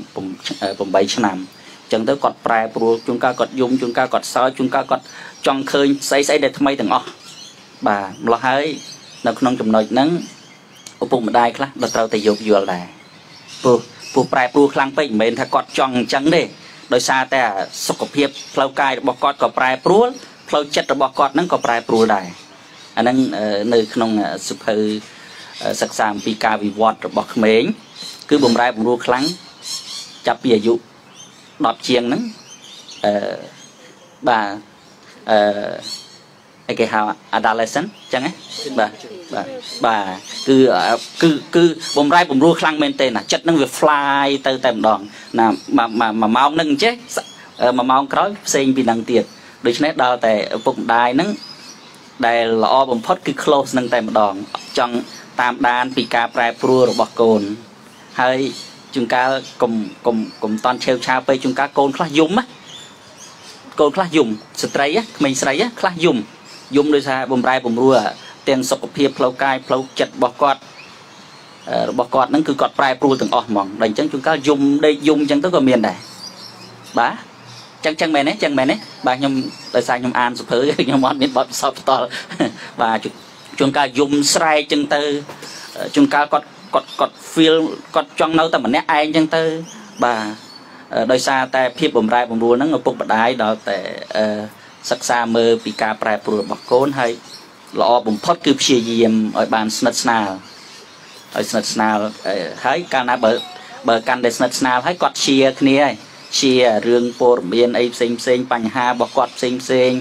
8ឆ្នាំអញ្ចឹងទៅគាត់ប្រែប្រួលជួនកាលគាត់យំជួនកាលគាត់សើចជួនកាលគាត់ចង់ឃើញស្អីស្អីដែលថ្មីទាំងអស់បាទម្ល៉េះហើយនៅក្នុងចំណុចហ្នឹងឪពុកម្ដាយខ្លះក៏ត្រូវតែយោគយល់ដែរព្រោះព្រោះប្រែប្រួលខ្លាំងពេកមិនមែនថាគាត់ចង់អញ្ចឹងទេដោយសារតែសុខភាពផ្លូវកាយរបស់គាត់ក៏ប្រែប្រួលផ្លូវចិត្តរបស់គាត់ហ្នឹងក៏ប្រែប្រួលដែរអាហ្នឹងនៅក្នុងសិភៅសិក្សាអំពីការវិវត្តរបស់ក្មេងគឺបំរែបំរួលខ្លាំងចាប់ពីអាយុដប់ជាងហ្នឹងអឺបាទអឺឯគេហៅ adolescent អញ្ចឹងហ៎បាទបាទបាទគឺគឺគឺបំរែបំរួលខ្លាំងមែនទេណាចិត្តហ្នឹងវា fly ទៅតែម្ដងណាមួយម៉ោងហ្នឹងអញ្ចេះមួយម៉ោងក្រោយផ្សេងពីហ្នឹងទៀតដូច្នេះដល់តែឪពុកម្ដាយហ្នឹងដែលល្អបំផុតគឺ close ហ្នឹងតែម្ដងចង់តាមដានពីការប្រែប្រួលរបស់កូនហើយជួនកាលកុំកុំកុំតន់ឆេវឆាវពេកជួនកាលកូនខ្លះយំណាកូនខ្លះយំស្ត្រីក្មេងស្រីខ្លះយំយំដោយសារបំរែបំរួលទាំងសុខភាពផ្លូវកាយផ្លូវចិត្តរបស់គាត់របស់គាត់ហ្នឹងគឺគាត់ប្រែប្រួលទាំងអស់ហ្មងដល់អញ្ចឹងជួនកាលយំដេកយំអញ្ចឹងទៅក៏មានដែរបាទចឹងចឹងមែនទេចឹងមែនទេបាទខ្ញុំដោយសារខ្ញុំអានសភើខ្ញុំអត់មានបទពិសោធន៍ផ្ទាល់បាទជួនកាលយំស្រែកចឹងទៅជួនកាលគាត់គាត់គាត់ feel គាត់ចង់នៅតែម្នាក់ឯងចឹងទៅបាទដោយសារតែភាពបំរែបំរួលហ្នឹងឪពុកម្ដាយដល់តែសិក្សាមើលពីការប្រែប្រួលរបស់កូនហើយល្អបំផុតគឺព្យាយាមឲ្យបានស្និទ្ធស្នាលឲ្យស្និទ្ធស្នាលហើយកាលណាបើបើកាន់តែស្និទ្ធស្នាលហើយគាត់ share គ្នាហើយ share រឿងព័ត៌មានអីផ្សេងផ្សេងបញ្ហារបស់គាត់ផ្សេងផ្សេង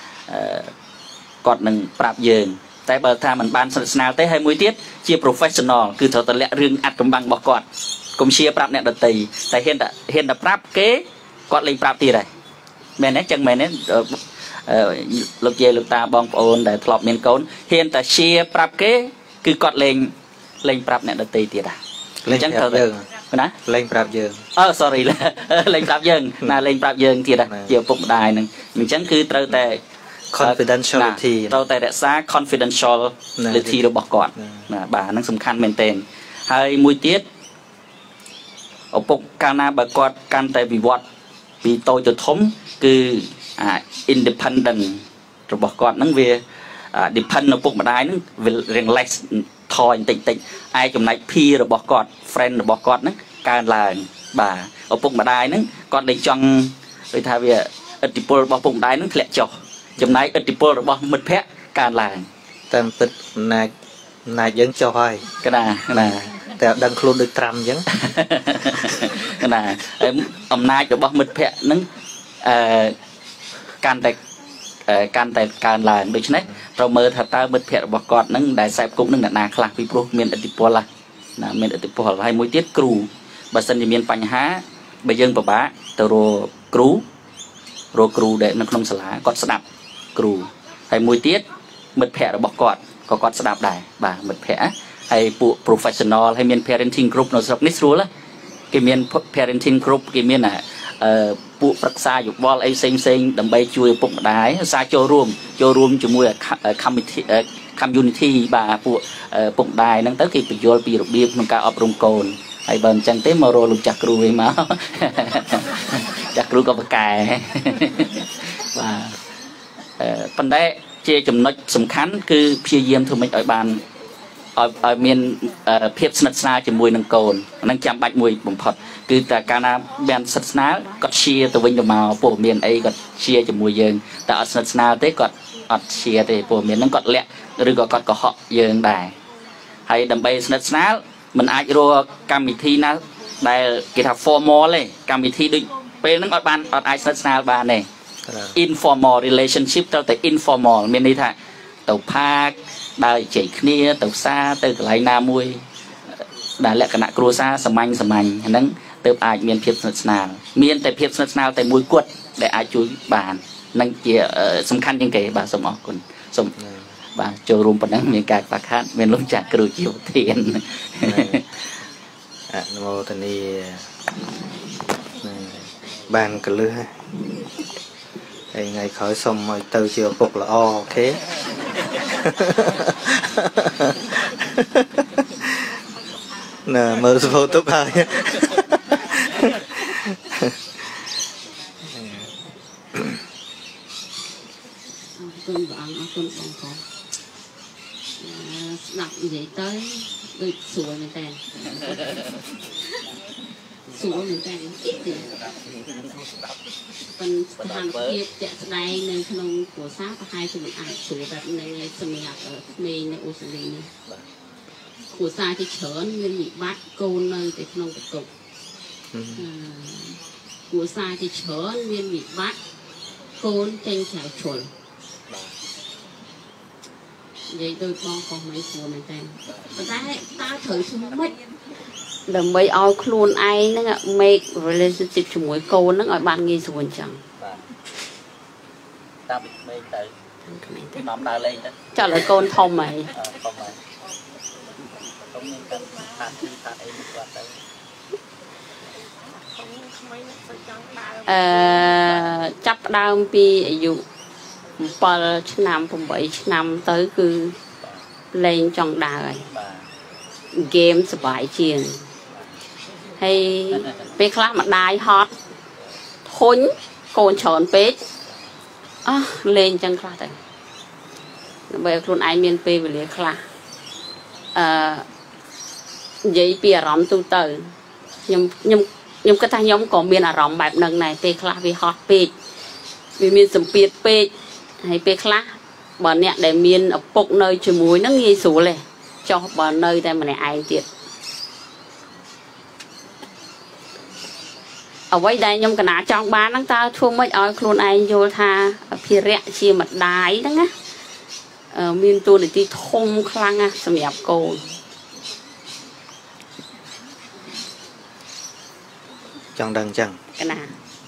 គាត់នឹងប្រាប់យើងតែបើថាมันបានស្និទ្ធស្នាលទេហើយមួយទៀតជា professional គឺត្រូវតែលាក់រឿងអាត់កំបាំងរបស់គាត់កុំ share ប្រាប់អ្នកដទៃតែហ៊ានតែហ៊ានតែប្រាប់គេគាត់លេងប្រាប់ទៀតហើយមែនទេចឹងមែនទេលោកយាយលោកតាបងប្អូនដែលធ្លាប់មានកូនហ៊ានតែ share ប្រាប់គេគឺគាត់លេងលេងប្រាប់អ្នកដទៃទៀតហ่ะអញ្ចឹងត្រូវយើងណាលេងប្រាប់យើងអឺ sorry លេងប្រាប់យើងណាលេងប្រាប់យើងទៀតជាឪពុកម្ដាយហ្នឹងអញ្ចឹងគឺត្រូវតែ confidentiality ត្រូវតែរក្សា confidentiality របស់គាត់ណាបាទហ្នឹងសំខាន់មែនទែនហើយមួយទៀតឪពុកកាលណាបើគាត់កាន់តែវិវត្តពីតូចទៅធំគឺអា independent របស់គាត់ហ្នឹងវា depend នៅពុកម្ដាយហ្នឹងវារៀង less ថយបន្តិចតិចឯចំណែក P របស់គាត់ friend របស់គាត់ហ្នឹងកើនឡើងបាទឪពុកម្ដាយហ្នឹងគាត់លេចចង់ដូចថាវាឥទ្ធិពលរបស់ពុកម្ដាយហ្នឹងធ្លាក់ចុះចំណែកឥទ្ធិពលរបស់មិត្តភ័ក្តិកើនឡើងតាមពិតអំណាចអំណាចយើងចុះហើយកណាណាតែអត់ដឹងខ្លួនដូចត្រាំអញ្ចឹងណាអំណាចរបស់មិត្តភ័ក្តិហ្នឹងអឺកាន់តែកាន់តែកើនឡើងដូច្នេះត្រូវមើលថាតើមិត្តភ័ក្តិរបស់គាត់ហ្នឹងដែលខ្សែគប់នឹងអ្នកណាខ្លះពីព្រោះមានឥទ្ធិពលណាមានឥទ្ធិពលហើយមួយទៀតគ្រូបើសិនជាមានបញ្ហាបើយើងពិបាកទៅរកគ្រូរកគ្រូដែលនៅក្នុងសាលាគាត់ស្ដាប់គ្រូហើយមួយទៀតមិត្តភ័ក្តិរបស់គាត់ក៏គាត់ស្ដាប់ដែរបាទមិត្តភ័ក្តិហើយពួក professional ហើយមាន parenting group នៅស្រុកនេះស្រួលគេមាន parenting group គេមានអឺពួកប្រឹក្សាយោបល់អីផ្សេងផ្សេងដើម្បីជួយឪពុកម្ដាយឧស្សាហ៍ចូលរួមចូលរួមជាមួយ community community បាទពួកឪពុកម្ដាយហ្នឹងទៅគេបញ្យល់ពីរបៀបក្នុងការអប់រំកូនហើយបើមិនចឹងទេមករកលោកចាស់គ្រូវិញមកចាស់គ្រូក៏ប្រកែបាទប៉ុន្តែជាចំណុចសំខាន់គឺព្យាយាមធ្វើម៉េចឲ្យបានឲ្យឲ្យមានភាពស្និទ្ធស្នាលជាមួយនឹងកូនហ្នឹងចាំបាច់មួយបំផុតគឺតែកាលណាបានស្និទ្ធស្នាលគាត់ឈៀទៅវិញទៅមកពួកមានអីគាត់ឈៀជាមួយយើងតែអត់ស្និទ្ធស្នាលទេគាត់អត់ឈៀទេពួកមានហ្នឹងគាត់លាក់ឬក៏គាត់កុហកយើងដែរហើយដើម្បីស្និទ្ធស្នាលมันអាចរកកម្មវិធីណាដែលគេថា formal ទេកម្មវិធីដូចពេលហ្នឹងអត់បានអត់អាចស្និទ្ធស្នាលបានទេ informal relationship ត្រូវតែ informal មានន័យថាទៅផាកដើរជែកគ្នាទៅផ្សារទៅកន្លែងណាមួយដែលលក្ខណៈគ្រួសារសាមញ្ញសាមញ្ញហ្នឹងទើបអាចមានភាពស្និទ្ធស្នាលមានតែភាពស្និទ្ធស្នាលតែមួយគត់ដែលអាចជួយបាននឹងជាសំខាន់ជាងគេបាទសូមអរគុណសូមបាទចូលរួមប៉ុណ្ណឹងមានការខ្វះខាតមានលោកចាស់គ្រូជាប្រធានអនុមោទនីបានកលឹះហើយថ្ងៃក្រោយសុំឲ្យទៅជាឪពុកល្អអូខេណែមើលសភៅទុកហើយគុណព្រះអង្គអរគុណបងប្អូនស្ដាប់និយាយទៅដូចស្រួលមែនតើស្រួលមែនតើអ៊ីទេប៉ុន្តែស្ថានភាពជាក់ស្ដែងនៅក្នុងគ្រួសារប្រហែលជាមិនអាចស្រួលបែបនេះសម្រាប់ក្មេងនៅអូស្ត្រាលីនេះគ្រួសារជាច្រើនមានវិបត្តិកូននៅតែក្នុងបន្ទប់គ្រួសារជាច្រើនមានវិបត្តិកូនចេញក្រៅជល់និយាយដូចបងកុំមិនស្រួលមែនតើប៉ុន្តែតើត្រូវធ្វើម៉េចដើម្បីឲ្យខ្លួនឯងហ្នឹង make relationship ជាមួយកូនហ្នឹងឲ្យបានងាយស្រួលអញ្ចឹងបាទតាមពីក្មេងទៅតាមដើរលេងទៅចាស់ឲ្យកូនធំហើយធំហើយធំមានការខាត់ខាត់អីគាត់ទៅអឺចាប់ផ្ដើមពីអាយុbảyឆ្នាំeightឆ្នាំទៅគឺលេងចង់ដើរហើយហ្គេមសប្បាយជាងហើយពេលខ្លះម្ដាយហត់ធុញកូនច្រើនពេកអោះលេងចឹងខ្លះទៅដើម្បីឲ្យខ្លួនឯងមានពេលវេលាខ្លះអឺនិយាយពីអារម្មណ៍ទូទៅខ្ញុំខ្ញុំខ្ញុំគិតថាខ្ញុំក៏មានអារម្មណ៍បែបហ្នឹងដែរពេលខ្លះវាហត់ពេកវាមានសម្ពាធពេកហើយពេលខ្លះបើអ្នកដែលមានឪពុកនៅជាមួយហ្នឹងងាយស្រួលទេចុះបើនៅតែម្នាក់ឯងទៀតអ្វីដែលខ្ញុំកណាចង់បានហ្នឹងតើធ្វើម៉េចឲ្យខ្លួនឯងយល់ថាភារៈជាម្ដាយហ្នឹងណាមានតួនាទីធំខ្លាំងណាស់សម្រាប់កូនចង់ដឹងអញ្ចឹងកណា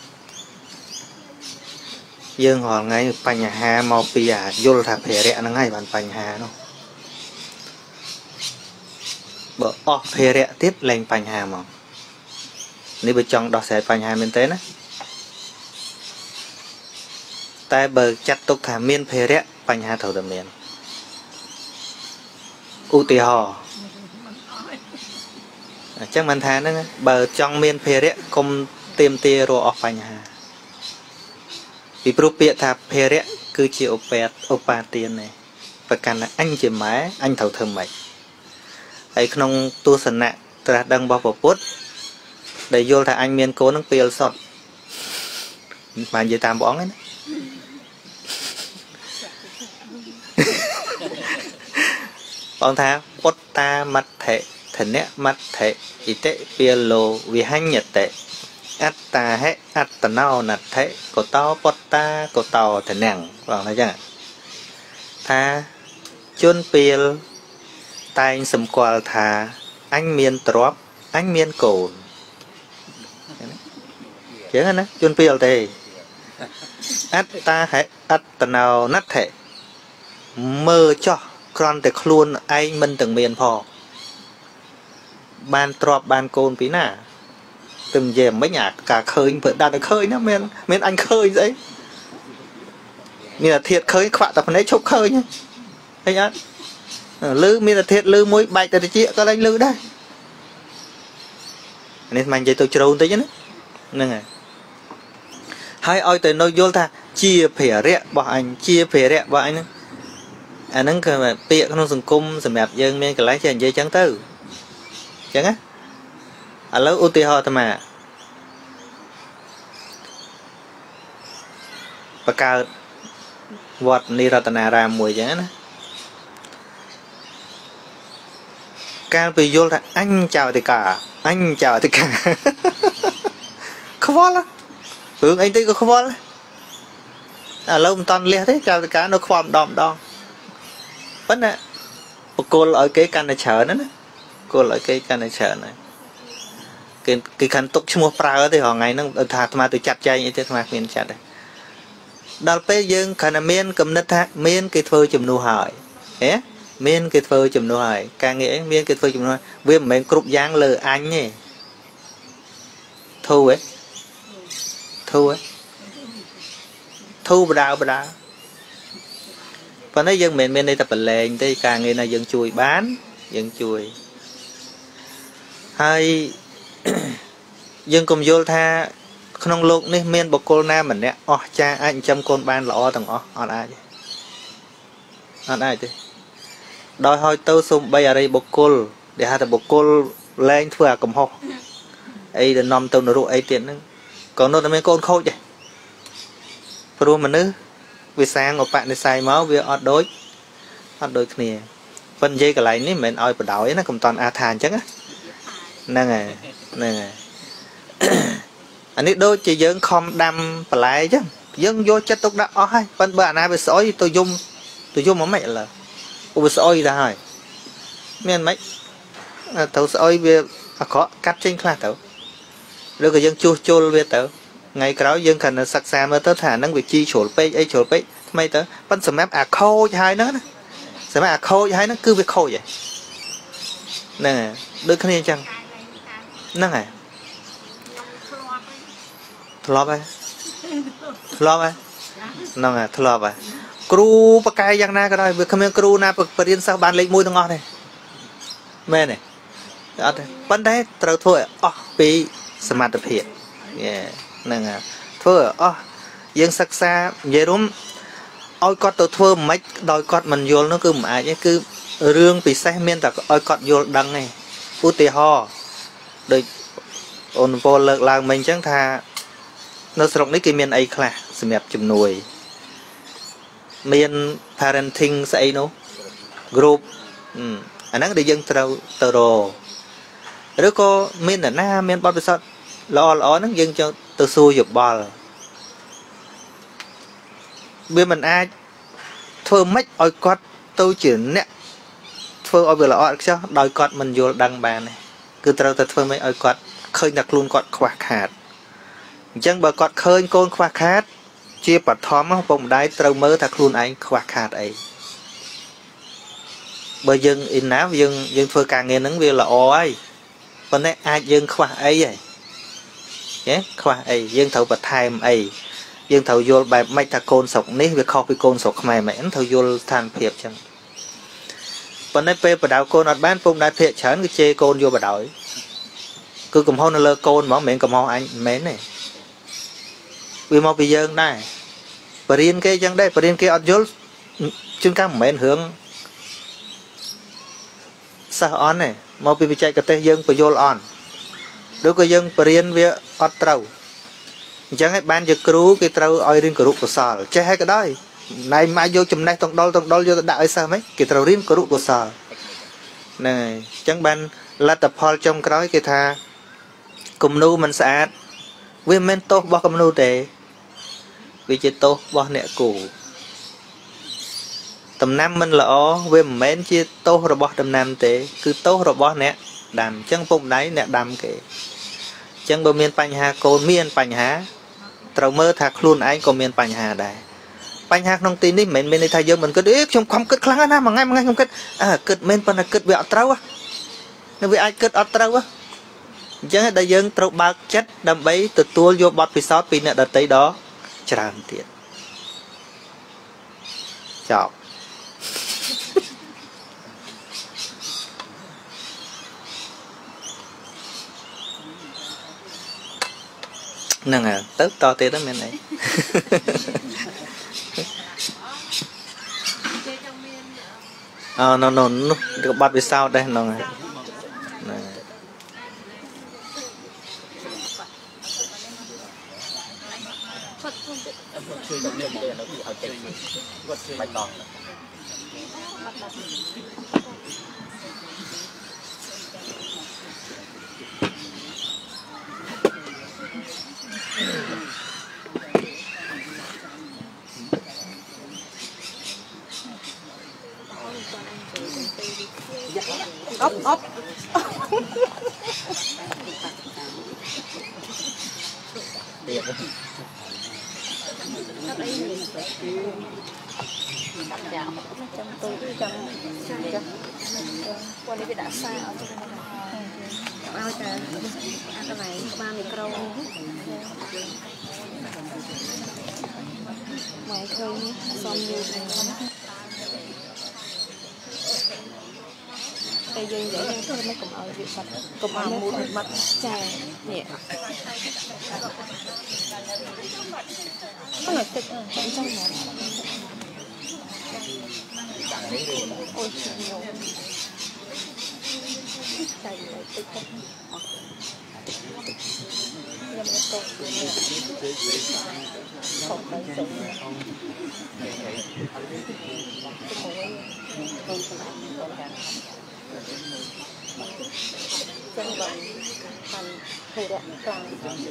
យើងរាល់ថ្ងៃបញ្ហាមកពីអាយល់ថាភារៈហ្នឹងហើយបានបញ្ហានោះបើអស់ភារៈទៀតលែងបញ្ហាមកនេះបើចង់ដោះស្រាយបញ្ហាមែនទេណាតែបើចាត់ទុកថាមានភារៈបញ្ហាត្រូវតែមានឧទាហរណ៍អញ្ចឹងមិនថាហ្នឹងបើចង់មានភារៈកុំទាមទាររកអស់បញ្ហាពីព្រោះពាក្យថាភារៈគឺជាឧបេតឧបាទាននេះប្រកាន់ថាអញជាម៉ែអញត្រូវធ្វើម៉េចហើយក្នុងទស្សនៈត្រាស់ដឹងរបស់ព្រះពុទ្ធដែលយល់ថាអញមានកូននឹងពេលសុទ្ធបាននិយាយតាមព្រះអង្គហ្នឹងណាបងថាពុទ្តាមត្ថិធនៈមត្ថិអិតិពាលោវិហញ្ញតិអត្តាហេអត្តណោណដ្ឋិកតោពុទ្តាកតោធនៈបងថាចឹងថាជនពេលតែងសម្គាល់ថាអញមានទ្រព្យអញមានកូនចឹងណាជនពេលទេអត្តាហេអត្តណោណដ្ឋិមើលចោះគ្រាន់តែខ្លួនឯងមិនទាំងមានផងបានទ្រព្យបានកូនពីណាទៅនិយាយមិញអាការឃើញព្រឹកដាក់តែឃើញណាមានមានអញឃើញស្អីមានអាធាតឃើញខ្វាក់តែភ្នែកឈប់ឃើញឃើញអត់លឺមានអាធាតលឺមួយបែកទៅតិចក៏លែងលឺដែរនេះមិននិយាយទៅជ្រៅបន្តិចណាហ្នឹងហើយហើយឲ្យទៅនៅយល់ថាជាភារៈរបស់អញជាភារៈរបស់អញហ្នឹងអាហ្នឹងគឺពាក្យក្នុងសង្គមសម្រាប់យើងមានកន្លែងចេះនិយាយចឹងទៅអញ្ចឹងណាឥឡូវឧទាហរណ៍អាត្មាបកកើតវត្តនិរតនារាមមួយអញ្ចឹងណាកាលពីយល់ថាអញចៅតិកាអញចៅតិកាខ្វល់រឿងអីទៅក៏ខ្វល់ឥឡូវមិនតន់លះទេចៅតិកានៅខ្វល់ម្ដងម្ដងប៉ុន្តែបកគលឲ្យគេកាន់តែច្រើនណាគលឲ្យគេកាន់តែច្រើនហើយគេគេខាន់ទុកឈ្មោះប្រើទេរហងៃហ្នឹងថាអាត្មាទៅចាត់ចែងអីទេអាត្មាគ្មានចាត់ទេដល់ពេលយើងគ្រាន់តែមានគំនិតថាមានគេធ្វើជំនួសហើយហ៎មានគេធ្វើជំនួសហើយការងារអីមានគេធ្វើជំនួសវាមិនមែនគ្រប់យ៉ាងលើអញទេធូរហ៎ធូរហ៎ធូរបដៅបដៅប៉ុន្តែយើងមិនមែនមានន័យតែប្រឡែងទេការងារណាយើងជួយបានយើងជួយហើយយើងកុំយល់ថាក្នុងโลกនេះមានបុគ្គលណាម្នាក់អស់ចាអាចចិញ្ចឹមកូនបានល្អទាំងអស់អត់អាចទេអត់អាចទេដោយហើយទៅសូម្បីអរិយបុគ្គលដែលហៅថាបុគ្គលលែងធ្វើអាកំហុសអីដែលនាំទៅនរកអីទៀតហ្នឹងក៏នៅតែមានកូនខូចដែរព្រោះមនុស្សវាសាងឧបនិស្ស័យមកវាអត់ដូចអត់ដូចគ្នាប៉ុន្តែនិយាយកន្លែងនេះមិនមែនឲ្យបដ ாய் ណាកុំតន់អាថាអញ្ចឹងហ្នឹងហើយហ្នឹងហើយអានេះដូចជាយើងខំដាំបន្លែអញ្ចឹងយើងយកចិត្តទុកដាក់អស់ហើយប៉ុន្តែបើអាណាវាស្អុយទៅយំទៅយំមកមិនឥឡូវឧបស្អុយទៅហើយមានមិនទៅស្អុយវាអាក្រក់កាត់ចេញខ្លះទៅឬក៏យើងជួសជុលវាទៅថ្ងៃក្រោយយើងគ្រាន់តែសិក្សាមើលទៅថាហ្នឹងវាជីជ្រុលពេកអីជ្រុលពេកថ្មីទៅប៉ុន្តែសម្រាប់អាខូចហើយហ្នឹងណាសម្រាប់អាខូចហើយហ្នឹងគឺវាខូចហើយហ្នឹងហើយដូចគ្នាអញ្ចឹងហ្នឹងហើយធ្លាប់ហើយធ្លាប់ហើយហ្នឹងហើយធ្លាប់ហើយគ្រូបកកាយយ៉ាងណាក៏ដោយវាគ្មានគ្រូណាបរៀនសិស្សបានលេខមួយទាំងអស់ទេមែនទេអត់ទេប៉ុន្តែត្រូវធ្វើឲ្យអស់ពីសមត្ថភាពហ្នឹងហើយធ្វើឲ្យអស់យើងសិក្សានិយាយរួមឲ្យគាត់ទៅធ្វើមិនដោយគាត់មិនយល់នោះគឺមិនអាចទេគឺរឿងពិសេសមានតែឲ្យគាត់យល់ដឹងទេឧទាហរណ៍ដូចអូនពលលើកឡើងមិញអញ្ចឹងថានៅស្រុកនេះគេមានអីខ្លះសម្រាប់ជំនួយមាន parenting ស្អីនោះ group អាហ្នឹងដែលយើងត្រូវទៅរកឬក៏មានអ្នកណាមានបទពិសោធន៍ល្អល្អហ្នឹងយើងចង់ទៅសួរយោបល់វាមិនអាចធ្វើម៉េចឲ្យគាត់ទៅជាអ្នកធ្វើឲ្យវាល្អឥតខ្ចោះដោយគាត់មិនយល់ដឹងបានទេគឺត្រូវតែធ្វើម៉េចឲ្យគាត់ឃើញថាខ្លួនគាត់ខ្វះខាតអញ្ចឹងបើគាត់ឃើញកូនខ្វះខាតជាបឋមពុកម្ដាយត្រូវមើលថាខ្លួនឯងខ្វះខាតអីបើយើងអ៊ីនណាយើងយើងធ្វើការងារហ្នឹងវាល្អហើយប៉ុន្តែអាចយើងខ្វះអីហើយចេះខ្វះអីយើងត្រូវបន្ថែមអីយើងត្រូវយល់បែបម៉េចថាកូនស្រុកនេះវាខុសពីកូនស្រុកខ្មែរម៉េចត្រូវយល់ស្ថានភាពអញ្ចឹងប៉ុន្តែពេលបដៅកូនអត់បានពុកម្ដាយភាគច្រើនគឺជេរកូនយកបដ ாய் គឺកំហុសនៅលើកូនហ្មងមិនមែនកំហុសអញមិនមែនទេវាមកពីយើងដែរបរៀនគេអញ្ចឹងដែរបរៀនគេអត់យល់ជួនកាលមិនមែនរឿងសិស្សអន់ទេមកពីបច្ចេកទេសយើងបញ្យល់អន់ឬក៏យើងបរៀនវាអត់ត្រូវអញ្ចឹងហើយបានជាគ្រូគេត្រូវឲ្យរៀនគរុកុសលចេះហើយក៏ដោយណៃមកយកចំណេះទាំងដុលទាំងដុលយកទៅដាក់ឲ្យសិស្សហ្មងគេត្រូវរៀនគរុកុសលហ្នឹងហើយអញ្ចឹងបានលទ្ធផលចុងក្រោយគេថាគំនូមិនស្អាតវាមិនមែនទោសរបស់គំនូទេវាជាទោសរបស់អ្នកគូដំណាំមិនល្អវាមិនមែនជាទោសរបស់ដំណាំទេគឺទោសរបស់អ្នកដាំអញ្ចឹងពុកម្ដាយអ្នកដាំគេអញ្ចឹងបើមានបញ្ហាកូនមានបញ្ហាត្រូវមើលថាខ្លួនឯងក៏មានបញ្ហាដែរបញ្ហាក្នុងទីនេះមិនមែនមានន័យថាយើងមិនគិតអេខ្ញុំខំគិតខ្លាំងណាស់មួយថ្ងៃមួយថ្ងៃខ្ញុំគិតអើគិតមែនប៉ុន្តែគិតវាអត់ត្រូវណាវាអាចគិតអត់ត្រូវអញ្ចឹងដែលយើងត្រូវបើកចិត្តដើម្បីទទួលយកបទពិសោធន៍ពីអ្នកដទៃដ៏ច្រើនទៀតចប់ năng à tớ to tê tớ miền này à nó nó nó được bắt về sau đây nó này ốc ốc trong tôi trong qua đây bị đã xa ở trong ao trà ăn cái này ba micro ngoài khơi xong như cây dây để lên thôi mấy cụm ở việc mặt cụm ở một mặt trà nhẹ có là tích ở trong này ôi nhiều đầy đầy tích làm một câu không phải dùng chân bằng thành thủ đoạn càng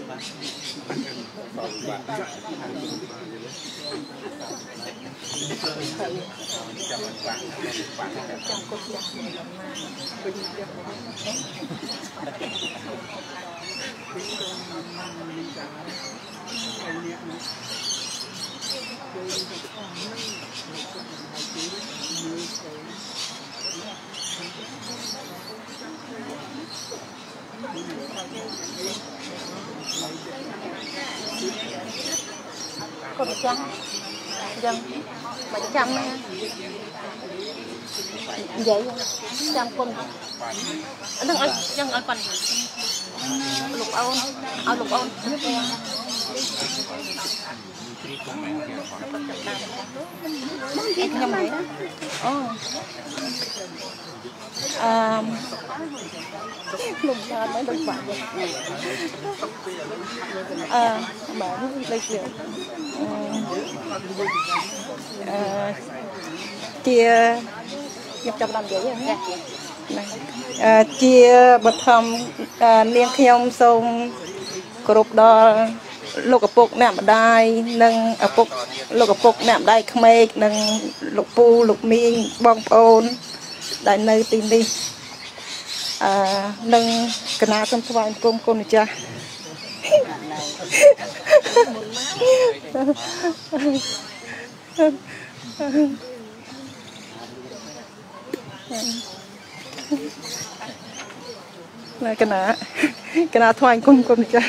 trong cuộc sống có được chăng dân bảy trăm vậy trăm con đừng ơi dân ơi còn lục ôn ao lục ôn nhầm vậy à lục ra mới được bạn à bạn đây kiểu chia nhập trong làm vậy nhé chia bật thầm niên khiêm sông cột đo lục bục nạm đai nâng bục lục bục nạm đai khmer nâng lục pu lục miên bong ôn đại nơi tìm đi nâng cái nào trong vài công con cha là cái nào cái nào thoại công con cha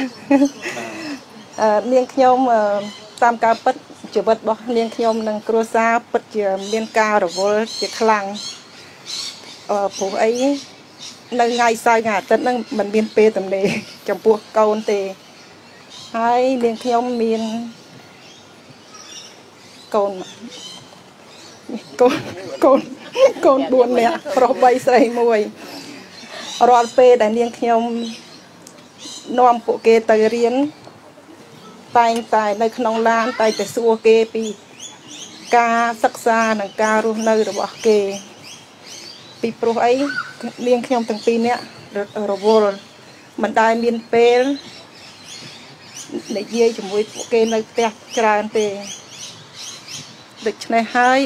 niên nhom tam ca bật chữ bật bỏ niên nhom nâng crosa bật chữ miên ca rồi vô chữ khlang phụ ấy nâng ngay sai ngả tận nâng mình biên pê tầm này trong buộc câu tề hai niên nhom miên con con con con buồn nè rồi bay say mùi rồi pê đại niên nhom nom phụ kê tây riêng tay tay nơi khung lan tay tay xua kê pi ca sắc xa nâng ca ru nơi rồi bỏ kê pi pro ấy liên nhom từng pi nè rồi vô mình đai miên pê để dây chủng với phụ kê nơi tẹt tràn tê được này hai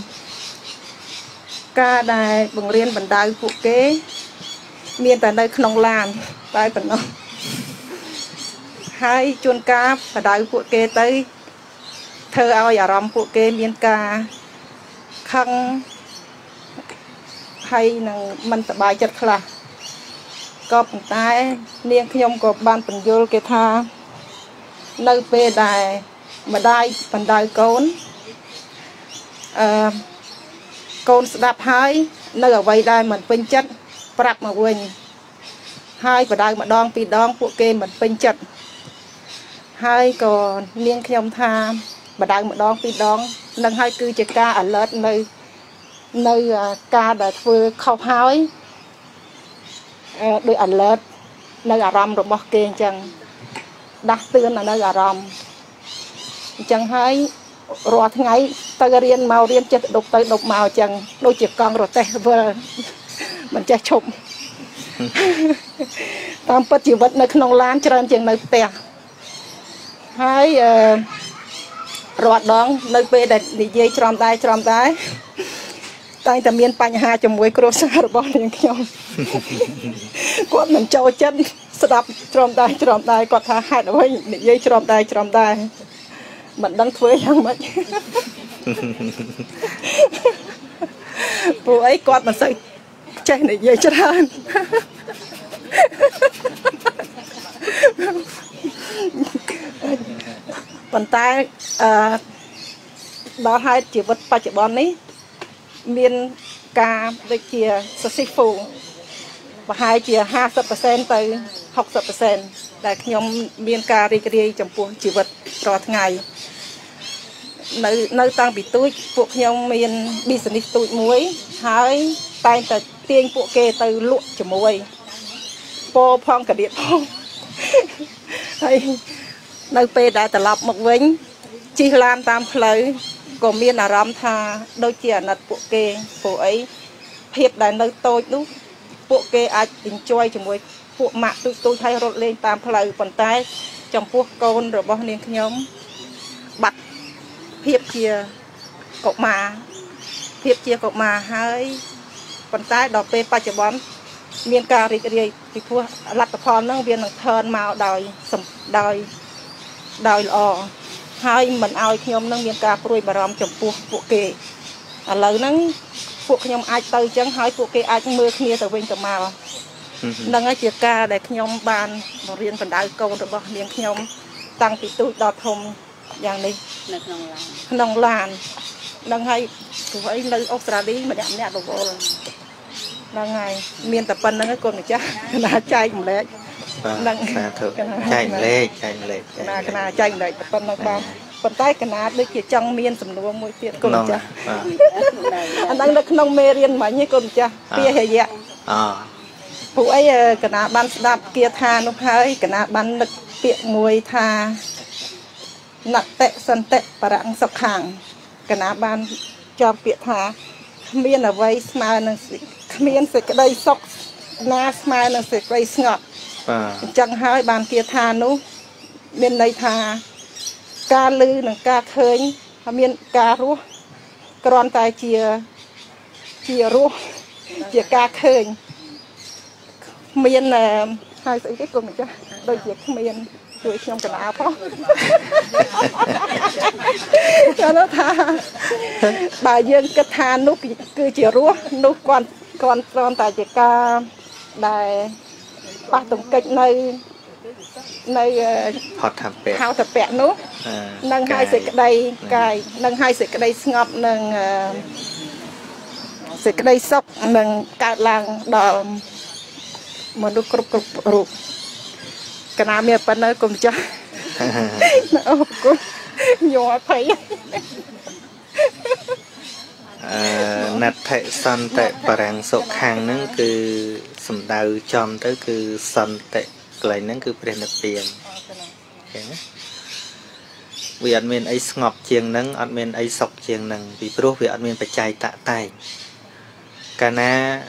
ca đài bằng riêng bằng đai phụ kê miên tại nơi khung lan tay bằng nó hai chuồn cá và đại phụ kê tới thơ ao giả rong phụ kê miên ca khăn hay là mình tập bài chật là có bằng tay niên nhom có ban phần vô kê tha nơi về đài mà đai phần đai cốn cốn đạp hai nơi ở vây đai mình pin chất bạc mà quỳnh hai và đai mà đong pi đong phụ kê mình pin chất ហើយក៏នាងខ្ញុំថាបដៅម្ដងពីរដងនឹងហើយគឺជាការ alert នៅនៅការដែលធ្វើខុសហើយដោយ alert នៅអារម្មណ៍របស់គេអញ្ចឹងដាស់តឿននៅអារម្មណ៍អញ្ចឹងហើយរាល់ថ្ងៃទៅរៀនមករៀនចិត្តដប់ទៅដប់មកអញ្ចឹងដូចជាកង់រទេះវិលមិនចេះឈប់តាមពិតជីវិតនៅក្នុងឡានច្រើនជាងនៅផ្ទះហើយអឺរាល់ដងនៅពេលដែលនិយាយច្រំដែរច្រំដែរតែតែមានបញ្ហាជាមួយគ្រួសាររបស់នាងខ្ញុំគាត់មិនចូលចិត្តស្ដាប់ច្រំដែរច្រំដែរគាត់ថាហេតុអ្វីនិយាយច្រំដែរច្រំដែរមិនដឹងធ្វើយ៉ាងម៉េចពួកអីគាត់មិនសូវចេះនិយាយច្រើនប៉ុន្តែអឺដល់ហេតុជីវិតបច្ចុប្បន្ននេះមានការដូចជា successful ប្រហែលជា ห้าสิบเปอร์เซ็นต์ ទៅ หกสิบเปอร์เซ็นต์ ដែលខ្ញុំមានការរីករាយចំពោះជីវិតរាល់ថ្ងៃនៅនៅតាំងពីទូចពួកខ្ញុំមាន business ទូចមួយហើយតែងតែទាញពួកគេទៅលក់ជាមួយពោផងកាឌៀតផងហើយនៅពេលដែលត្រឡប់មកវិញជិះឡានតាមផ្លូវក៏មានអារម្មណ៍ថាដូចជាអាណិតពួកគេព្រោះអីភាពដែលនៅតូចនោះពួកគេអាច enjoy ជាមួយពួកម៉ាក់ទូចទូចហើយរត់លេងតាមផ្លូវប៉ុន្តែចំពោះកូនរបស់នាងខ្ញុំបាត់ភាពជាកុមារភាពជាកុមារហើយប៉ុន្តែដល់ពេលបច្ចុប្បន្នមានការរីករាយពីព្រោះលទ្ធផលហ្នឹងវានឹងថនមកដោយដោយដោយល្អហើយមិនឲ្យខ្ញុំនឹងមានការព្រួយបារម្ភចំពោះពួកគេឥឡូវហ្នឹងពួកខ្ញុំអាចទៅអញ្ចឹងហើយពួកគេអាចមើលគ្នាទៅវិញទៅមកហ្នឹងហើយជាការដែលខ្ញុំបានបរៀនបណ្ដៅកូនរបស់នាងខ្ញុំតាំងពីទូចដល់ធំយ៉ាងនេះនៅក្នុងឡានក្នុងឡានហ្នឹងហើយព្រោះអីនៅអូស្ត្រាលីម្នាក់ម្នាក់រវល់ហ្នឹងហើយមានតែប៉ុណ្្នឹងកូនម្ចាស់កណាចែកម្លែកហ្នឹងសាធុចែកម្លែកចែកម្លែកកណាកណាចែកម្លែកប៉ុណ្្នឹងបានប៉ុន្តែកណាដូចជាចង់មានសំណួរមួយទៀតកូនម្ចាស់អាហ្នឹងនៅក្នុងមេរៀនមិញឯងកូនម្ចាស់ពាហយៈអូព្រោះអីកណាបានស្ដាប់គាថានោះហើយកណាបាននឹកពាក្យមួយថាណតិសន្តិបរង្សុខាងកណាបានចាប់ពាក្យថាគ្មានអ្វីស្មើនឹងគ្មានសេចក្តីសុខណាស្មើនឹងសេចក្តីស្ងប់បាទអញ្ចឹងហើយបានគាថានោះមានន័យថាការឮនិងការឃើញហើយមានការរស់គ្រាន់តែជាជារស់ជាការឃើញមានហើយស្អីទេគុំម្ចាស់ដូចជាគ្មានជួយខ្ញុំកណាផងគាត់ថាបើយើងគិតថានោះគឺជារស់នោះគាត់គាត់គ្រាន់តែជាការដែលប៉ះទង្គិចនៅនៅហត់ថាពៈហៅថាពៈនោះនឹងឲ្យសេចក្តីកាយនឹងឲ្យសេចក្តីស្ងប់នឹងសេចក្តីសុខនឹងកើតឡើងដល់មនុស្សគ្រប់គ្រប់រូបកណាមានប៉ុណ្ណឹងគុំចាស់អរគុណញ័រភ័យអឺណដ្ឋិសន្តិបរាំងសុខាំងហ្នឹងគឺសំដៅចំទៅគឺសន្តិកន្លែងហ្នឹងគឺព្រះនិព្វានឃើញទេវាអត់មានអីស្ងប់ជាងហ្នឹងអត់មានអីសុខជាងហ្នឹងពីព្រោះវាអត់មានបច្ច័យតតែងកាលណា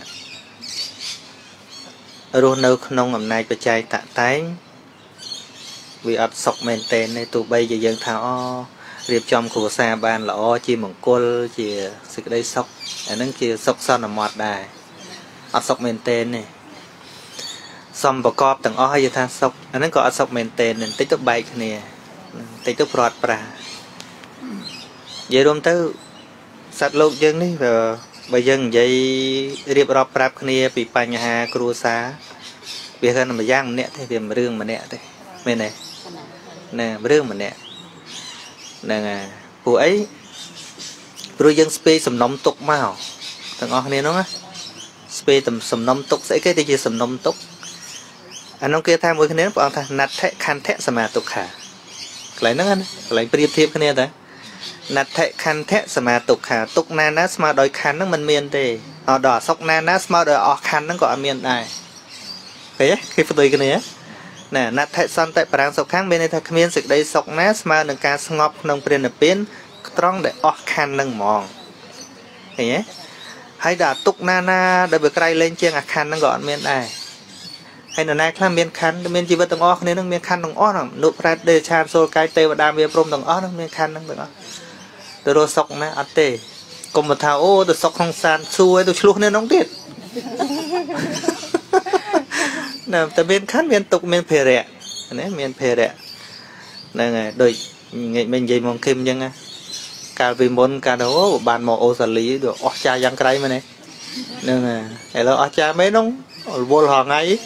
រស់នៅក្នុងអំណាចបច្ច័យតតែងវាអត់សុខមែនទេទោះបីជាយើងថាអូរៀបចំគ្រួសារបានល្អជាមង្គលជាសេចក្តីសុខអាហ្នឹងជាសុខសន្មត់ដែរអត់សុខមែនទេទេសំប្រកបទាំងអស់ហើយថាសុខអាហ្នឹងក៏អត់សុខមែនទេបន្តិចទៅបែកគ្នាបន្តិចទៅព្រាត់ប្រាសនិយាយរួមទៅសត្វលោកយើងនេះបើយើងនិយាយរៀបរាប់ប្រាប់គ្នាពីបញ្ហាគ្រួសារវាគ្រាន់តែម្យ៉ាងម្នាក់ទេវារឿងម្នាក់ទេមែនទេណារឿងម្នាក់ហ្នឹងហើយព្រោះអីព្រោះយើងស្ពេកសំណុំទុកមកទាំងអស់គ្នាហ្នឹងណាស្ពេកសំណុំទុកស្អីគេទៅជាសំណុំទុកអានោះគេថាមួយគ្នាព្រះអង្គថាណដ្ឋិខន្ធៈសមាទុក្ខា lại nó lại priệp thiệp cái này đấy nát thệ khăn thệ sma tục khả tục na ná sma đòi khăn nó mình miền tề họ đỏ sọc na ná sma đòi ở khăn nó gọi miền này thế khi phân tích cái này nè nát thệ son tại parang sọc khăn bên này thạch miền dịch đây sọc ná sma nâng ca ngọc nông pren ở bên trong để ở khăn nâng mòn thế hay đã tục na na để bị cây lên trên khăn nó gọi miền này hay là nay khăn miền khăn miền chỉ vật tầng o nên nó miền khăn tầng o nó nụ ra để chan sol cái tê và đam miền prom tầng o nó miền khăn nó tầng o từ rồi sọc nè ăn tê cùng một thao ô từ sọc không san xuôi từ luôn nên nóng tiệt nè từ miền khăn miền tục miền phê rẻ đấy miền phê rẻ này này đôi ngày mình dây mong kim nhưng cả vì muốn cả đó bàn mò ô xử lý được o cha giang cây mà này nên là hay là o cha mấy nông vô hòn ấy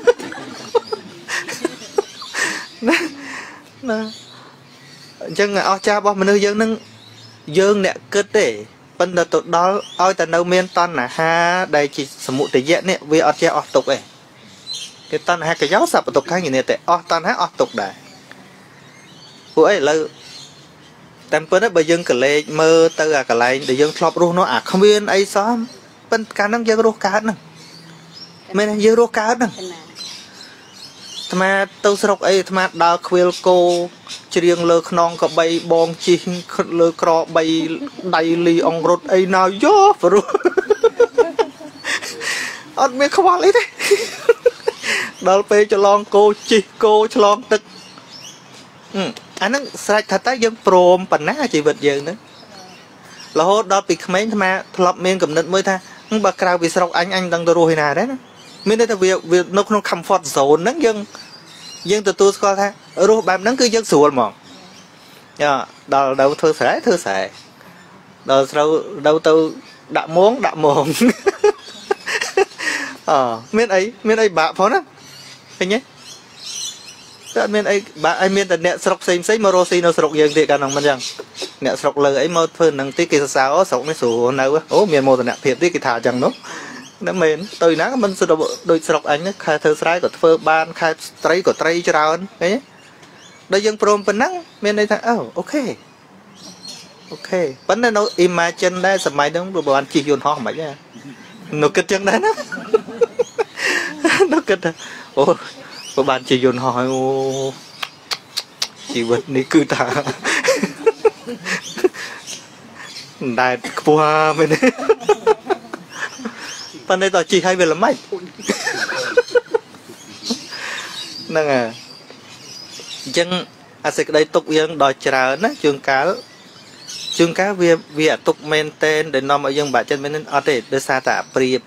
chân o cha bao mình dân nâng dương nè cơ thể vấn đề tụt đó oi ta nấu miên ton là ha đây chỉ sầm mụt để dễ nè vì o cha o tục ấy cái ton ha cái giáo sập tục khác như này tại o ton ha o tục đấy của ấy là tam pơn đó bây giờ cái lệ mơ từ à cái lại để dân chọc luôn nó à không biết ấy xóm bên cá năng dân rô cá nè mình dân rô cá nè mà tôi sọc ấy mà đào khuya cô riêng lơ non có bay bong chi lơ cọ bay đầy ly ông rốt ấy nào gió rồi anh biết không lấy thế đào pe cho lon cô chi cô cho lon tức anh nó sạch thật tới dân prom bản ná chỉ vật giờ nữa là hốt đó bị mấy mà lọp miên cầm nứt mới tha bà cào bị sọc anh anh đang rồi nào đấy mình đây là việc việc nó không comfort zone nắng dân dân từ tôi coi tha rồi bạn nắng cứ dân sủa mòn nha đâu đâu thưa sẻ thưa sẻ đâu đâu đâu tôi đã muốn đã mồm ờ miền ấy miền ấy bạ phó đó thấy nhé đó miền ấy bạn ấy miền tận nẹt sọc xem xem moro xin nó sọc dân thì cả nòng mình rằng nẹt sọc lời ấy mơ phơi nằng tí kia sao sọc mấy sủa nào ố miền mô tận nẹt thiệt tí kia thả chẳng nó nó mền tôi ná mình sẽ đôi sọc anh ấy khai thơ sái của phơi ban khai trai của trai cho ra đấy đây dân prom bên nắng miền đây thằng oh ok ok vấn đề nó imagine đây sầm mai đó đồ ăn chỉ dồn ho mày nha nó kết chân đấy nó nó kết ô đồ ăn chỉ dồn ho ô chỉ vật này cứ thả đại qua bên đấy bên đây tao chỉ hay về làm mấy nè à dân à sẽ đây tục dân đòi chờ nó trường cá trường cá việc việc tục maintain để nó mọi dân bà chân bên ở đây đưa xa tạ priệp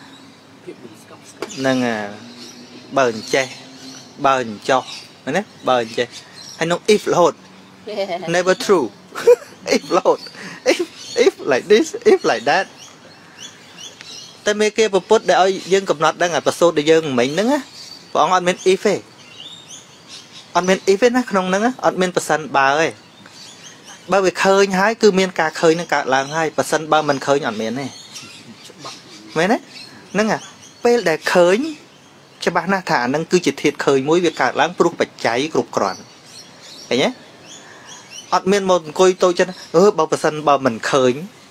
nè à bờn che bờn cho nè bờn che hay nó if load never true if load if if like this if like that tại mấy kia bộ phốt để ở dân cầm nọt đang ở bờ sông để dân mình nữa á bọn anh bên if anh bên if á không nữa anh bên bờ sân bà ơi bao việc khơi hái cứ miên cả khơi nó cả làng hai bờ sân ba mình khơi nhọn miền này mấy đấy nâng à bây để khơi cho bạn na thả nâng cứ chỉ thiệt khơi mũi việc cả làng prup bạch cháy cục còn thấy nhé anh bên một coi tôi cho nó bao bờ sân ba mình khơi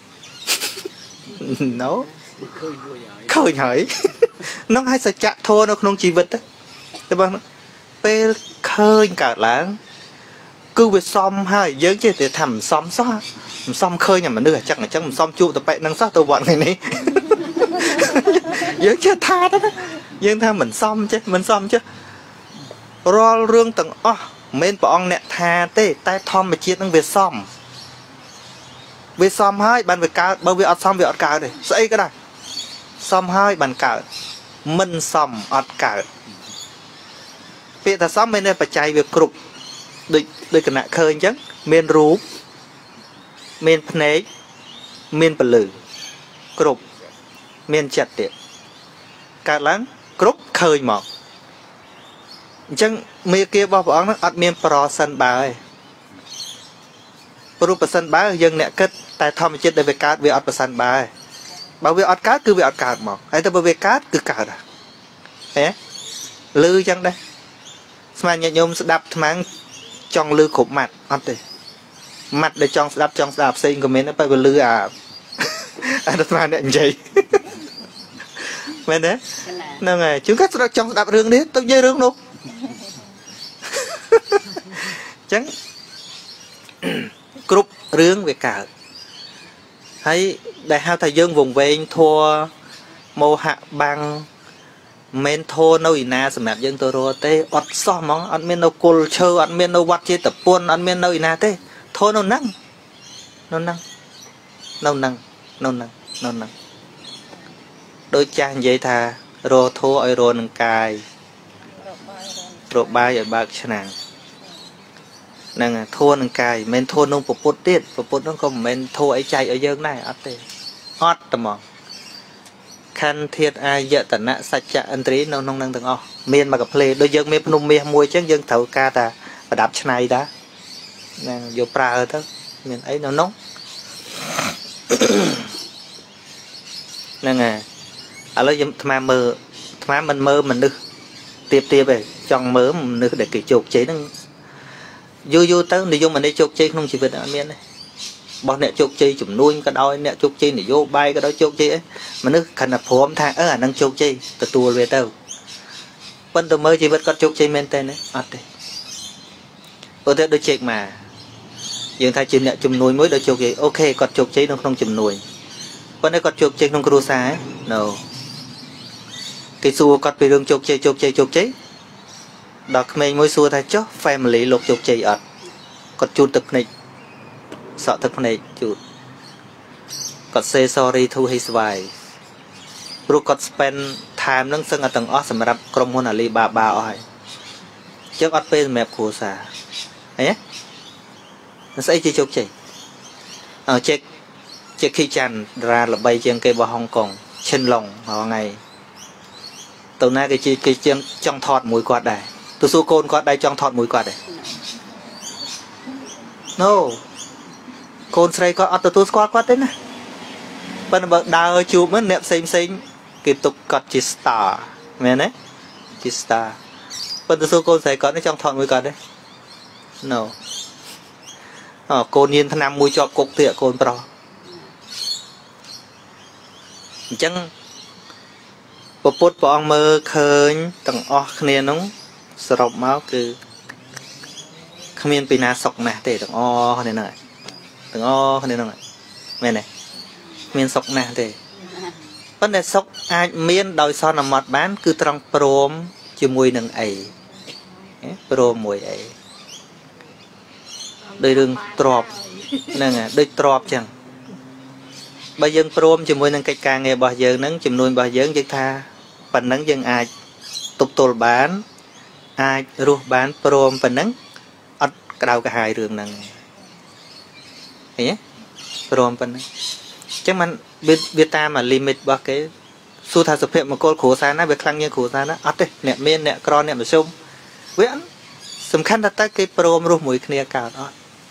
nó khơi hỏi nó hay sẽ chặt thua nó không chỉ vật đấy các bạn pe khơi cả láng cứ việc xóm hai giới chứ để thầm xóm xóa xóm khơi nhà mà đưa chắc là chắc mình xóm trụ tập bẹ năng xóa tôi bọn này này giới chứ tha đó dân tha mình xóm chứ mình xóm chứ ro rương tầng ó men bọn nè tha tê tai thom mà chia năng việc xóm việc xóm hai bàn việc cao bao việc ở xóm việc ở cao này xây cái này xóm hai bàn cao mình xóm ở cao việc ta xóm bên đây phải chạy việc cục đôi đôi cái nạ khơi chứ men rú men phê men bự lử cục men chặt tiệt cả láng cục khơi mỏ chẳng mấy kia bao bọn nó ăn men pro sân bà ơi pro sân bà dân nè kết tại thom chết để về cát về ăn sân bà ơi bảo về ăn cát cứ về ăn cát mỏ hay ta về cát cứ cát à thế lư chẳng đây mà nhà nhôm đập mang trong lư khổ mặt ăn thế mặt để trong đáp trong đáp xây của mình nó phải lư à anh đặt mà điện gì men đấy nè ngày chúng cách trong đáp rương đấy tôi dây rương đâu chẳng group rương về cả thấy đại hao thầy dương vùng về thua mô hạ băng men thô nâu ina sầm mẹp dân tôi rồi tê ọt so mong ăn men nâu cồn chơi ăn men nâu vắt chơi tập buôn ăn men nâu ina tê thô nâu năng nâu năng nâu năng nâu năng nâu năng đôi chàng vậy thà rồi thô ở rồi nâng cài rồi ba vậy ba cái nàng nàng thô nâng cài men thô nông phục bút tiết phục bút nó không men thô ấy chạy ở dân này ọt tê ọt tầm mong khăn thiệt ai vợ tận nạ sạch chạ ân trí nông nông năng từng o miền mà gặp lê đôi dân miền nông miền mùi chứ dân thấu ca ta và đạp chân này đã nè vô pra ở đó miền ấy nó nóng nè nè à lấy dân tham mơ tham mình mơ mình được tiếp tiếp về chọn mơ mình được để cái chụp chế nó vô vô tới đi vô mình đi chụp chế không chỉ việc ở miền này bọn nè chụp chi chụp nuôi cái đôi nè chụp chi này vô bay cái đó chụp chi ấy mà nước khẩn là phốm thang ớ à năng chụp chi từ tua về đâu bên tôi mới chỉ biết có chụp chi men tên đấy ở đây ở đây đôi chuyện mà dường thay chim nè chụp nuôi mới đôi chụp chi ok còn chụp chi nó không chụp nuôi bên đây còn chụp chi không cua xa ấy no cái xua còn bị đường chụp chi chụp chi chụp chi đọc mình mới xua thay chó family lục chụp chi ở còn chụp tập này sợ thật này chút còn say sorry to his wife rồi còn spend time nâng sân ở tầng ớt sầm rập trong hôn Ali bà bà ơi trước ớt bên mẹp của xà ấy nó sẽ chỉ chụp chỉ ở check check khi chăn ra là bay trên cây bò Hong Kong trên lòng họ ngày tàu na cái chi cái chiang trong thọt mũi quạt này tôi số côn quạt đây trong thọt mũi quạt này no con sấy có ở tôi qua qua thế này bên bậc đào chụp mới nẹp xinh xinh cái tục cọt chỉ star mẹ đấy chỉ star bên tôi số con sấy có nó trong thọn mũi cọt đấy no ờ con nhiên thằng năm mũi chọp cục tiệ con pro chẳng bộ phốt bỏ mơ khơi tầng o kia nó sọc máu cứ không yên pina sọc nè để tầng o này này từng o cái này này mẹ này miền sọc nè thì vấn đề sọc ai miền đòi son làm mặt bán cứ trong prom chưa mùi nâng ấy prom mùi ấy đôi đường trọp nè đôi trọp chẳng bây giờ prom chưa mùi nâng cái càng nghe bao giờ nắng chìm nuôi bao giờ dân tha phần nắng dân ai tục tổ bán ai ruột bán prom phần nắng ở cái đầu cả hai đường nè nhé, rồi phần chắc mình biết biết ta mà limit bao cái số thà sập hiện một con khổ xa nó bị khăng như khổ xa nó ắt đấy nẹt miên nẹt cron nẹt mà sung với anh sầm khăn đặt tay cái pro rồi mũi kia cả đó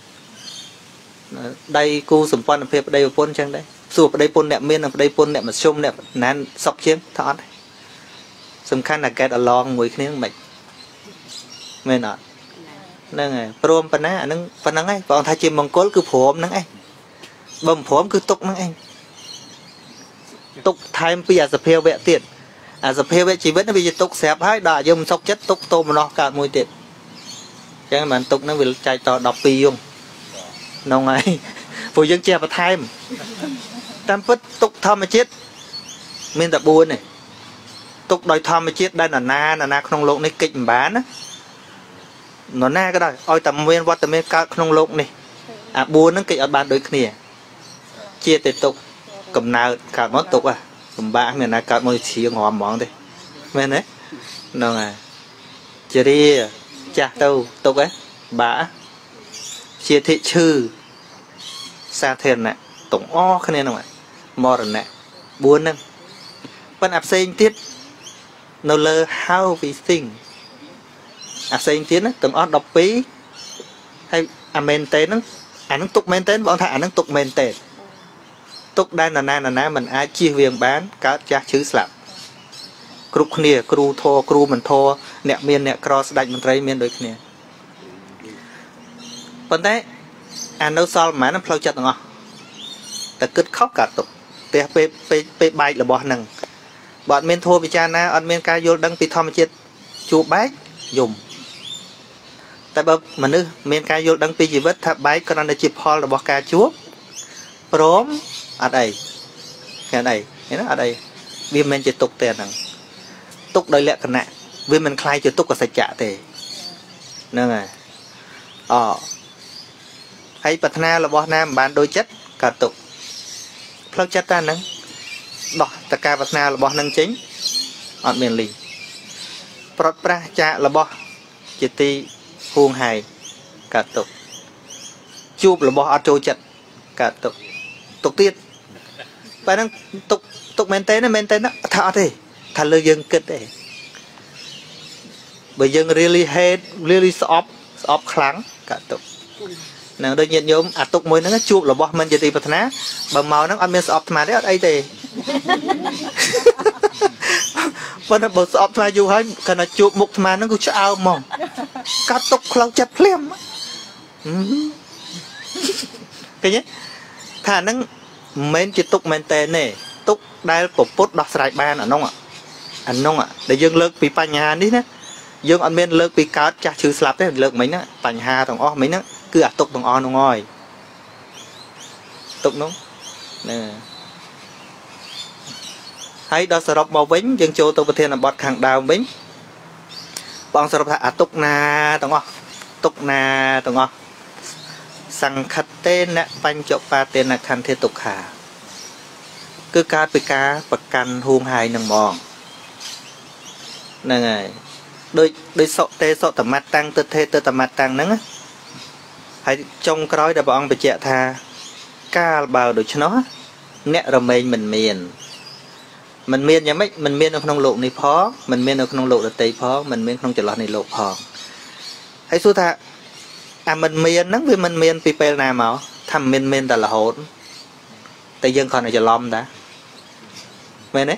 đây cô sầm pon ở đây pon chẳng đấy sụp ở đây pon nẹt miên ở đây pon nẹt mà sung nẹt nán sọc chiếm thọ sầm khăn là get along mũi kia mệt mệt nọ nè ngày pro phần này anh phần năng ấy còn thay chim mong cố cứ phốm năng ấy bầm phốm cứ tục năng anh tục thay bây giờ sập heo vẽ tiền à sập heo vẽ chỉ biết nó bây giờ tục xẹp hai đà dùng sọc chất tục tôm nó cả mùi tiền cái mà tục nó bị chạy to đọc pi dùng nông ấy phụ dân che và thay tam phất tục thăm mà chết mình tập buôn này tục đòi thăm mà chết đây là na là na không lộn này kịch bán á nó na cái đó ôi tầm nguyên vật tầm nguyên cao không lộn này à buôn nó kịch ở bàn đối kia chia từ tục cầm nào cả món tục à cầm ba mình là cả môi xì ngò món đây men đấy nó à chia đi chả đâu tục ấy bả chia thị trừ xa thiền nè tổng o cái này nào mò rồi nè buôn nè bên áp sinh tiết no lơ how we think áp sinh tiết nó từng o đọc phí hay à maintain nó ảnh nó tục maintain bọn thà ảnh nó tục maintain tục đây là na là na mình ai chia viên bán cá cha chữ sạp cục nè cru thô cru mình thô nẹt miên nẹt cross đánh mình thấy miên đôi nè ប៉ុន្តែអានៅសល់ប្រហែលហ្នឹងផ្លូវចិត្តទាំងអស់តែគិតខុសកាត់ទុកផ្ទះពេលពេលពេលបែករបស់ហ្នឹងបើអត់មានធម៌ពិចារណាអត់មានការយល់ដឹងពីធម្មជាតិជួបបែកយំតែបើមនុស្សមានការយល់ដឹងពីជីវិតថាបែកគ្រាន់តែជាផលរបស់ការជួបព្រមអត់អីគេអត់អីឃើញណាអត់អីវាមិនមែនជាទុកទេហ្នឹងទុកដោយលក្ខណៈវាមិនคล้ายជាទុក្ខសច្ចៈទេហ្នឹងហើយអហើយប្រាថ្នារបស់ណាមិនបានដូចចិត្តក៏ទុកផ្លូវចិត្តតែហ្នឹងដោះតការប្រាថ្នារបស់ហ្នឹងចេញអត់មានលីប្រត់ប្រាស់ចាករបស់ជាទីហួងហែងកាត់ទុកជួបរបស់អត់ចូលចិត្តកាត់ទុកទុកទៀតបែរហ្នឹងទុកទុកមែនទេណាមែនទេណាថាអត់ទេថាលើយើងគិតទេបើយើង really hate really ស្អប់ស្អប់ខ្លាំងកាត់ទុកនឹងដូចញាតិញោមអាទុកមួយហ្នឹងជួបរបស់មិនជាទីប្រាថ្នាបើមកហ្នឹងអត់មានស្អប់ថ្មទេអត់អីទេប៉ុន្តែបើស្អប់ថ្មយូរហើយគាត់ថាជួបមុខថ្មហ្នឹងគឺឆ្អើមហ្មងកាត់ទុកផ្លូវចិត្តភ្លាមឃើញទេថាហ្នឹងមិនមែនជាទុកមែនតើទេទុកដែលពពុទ្ធដោះស្រាយបានអានោះអានោះដែលយើងលើកពីបញ្ហានេះណាយើងអត់មានលើកពីកើតចាស់ឈឺស្លាប់ទេលើកមិញណាបញ្ហាទាំងអស់មិញហ្នឹងគឺអាទុកទាំងអស់នោះហើយទុកនោះណាហើយដល់សរុបមកវិញយើងចូលទៅប្រធានបទខាងដើមវិញបងសរុបថាអាទុកណាទាំងអស់ទុកណាទាំងអស់សង្ខតេនបញ្ចបាតេនខន្ធិទុក្ខាគឺកើតពីការប្រកាន់ហួងហាយនឹងហ្មងហ្នឹងហើយដូចដូចសុតេសុតមត្តតាំងទិដ្ឋេទិតមត្តតាំងហ្នឹងហើយចុងក្រោយដែលព្រះអង្គបញ្ជាក់ថាកាលបើដូច្នោះអ្នករមែងមិនមានមិនមានយ៉ាងម៉េចមិនមាននៅក្នុងโลกនេះផងមិនមាននៅក្នុងโลกដទៃផងមិនមានក្នុងចន្លោះនៃโลกផងហើយសួរថាអាមិនមានហ្នឹងវាមិនមានពីពេលណាមកថាមិនមានតែរហូតតែយើងគ្រាន់តែច្រឡំតាមែនទេ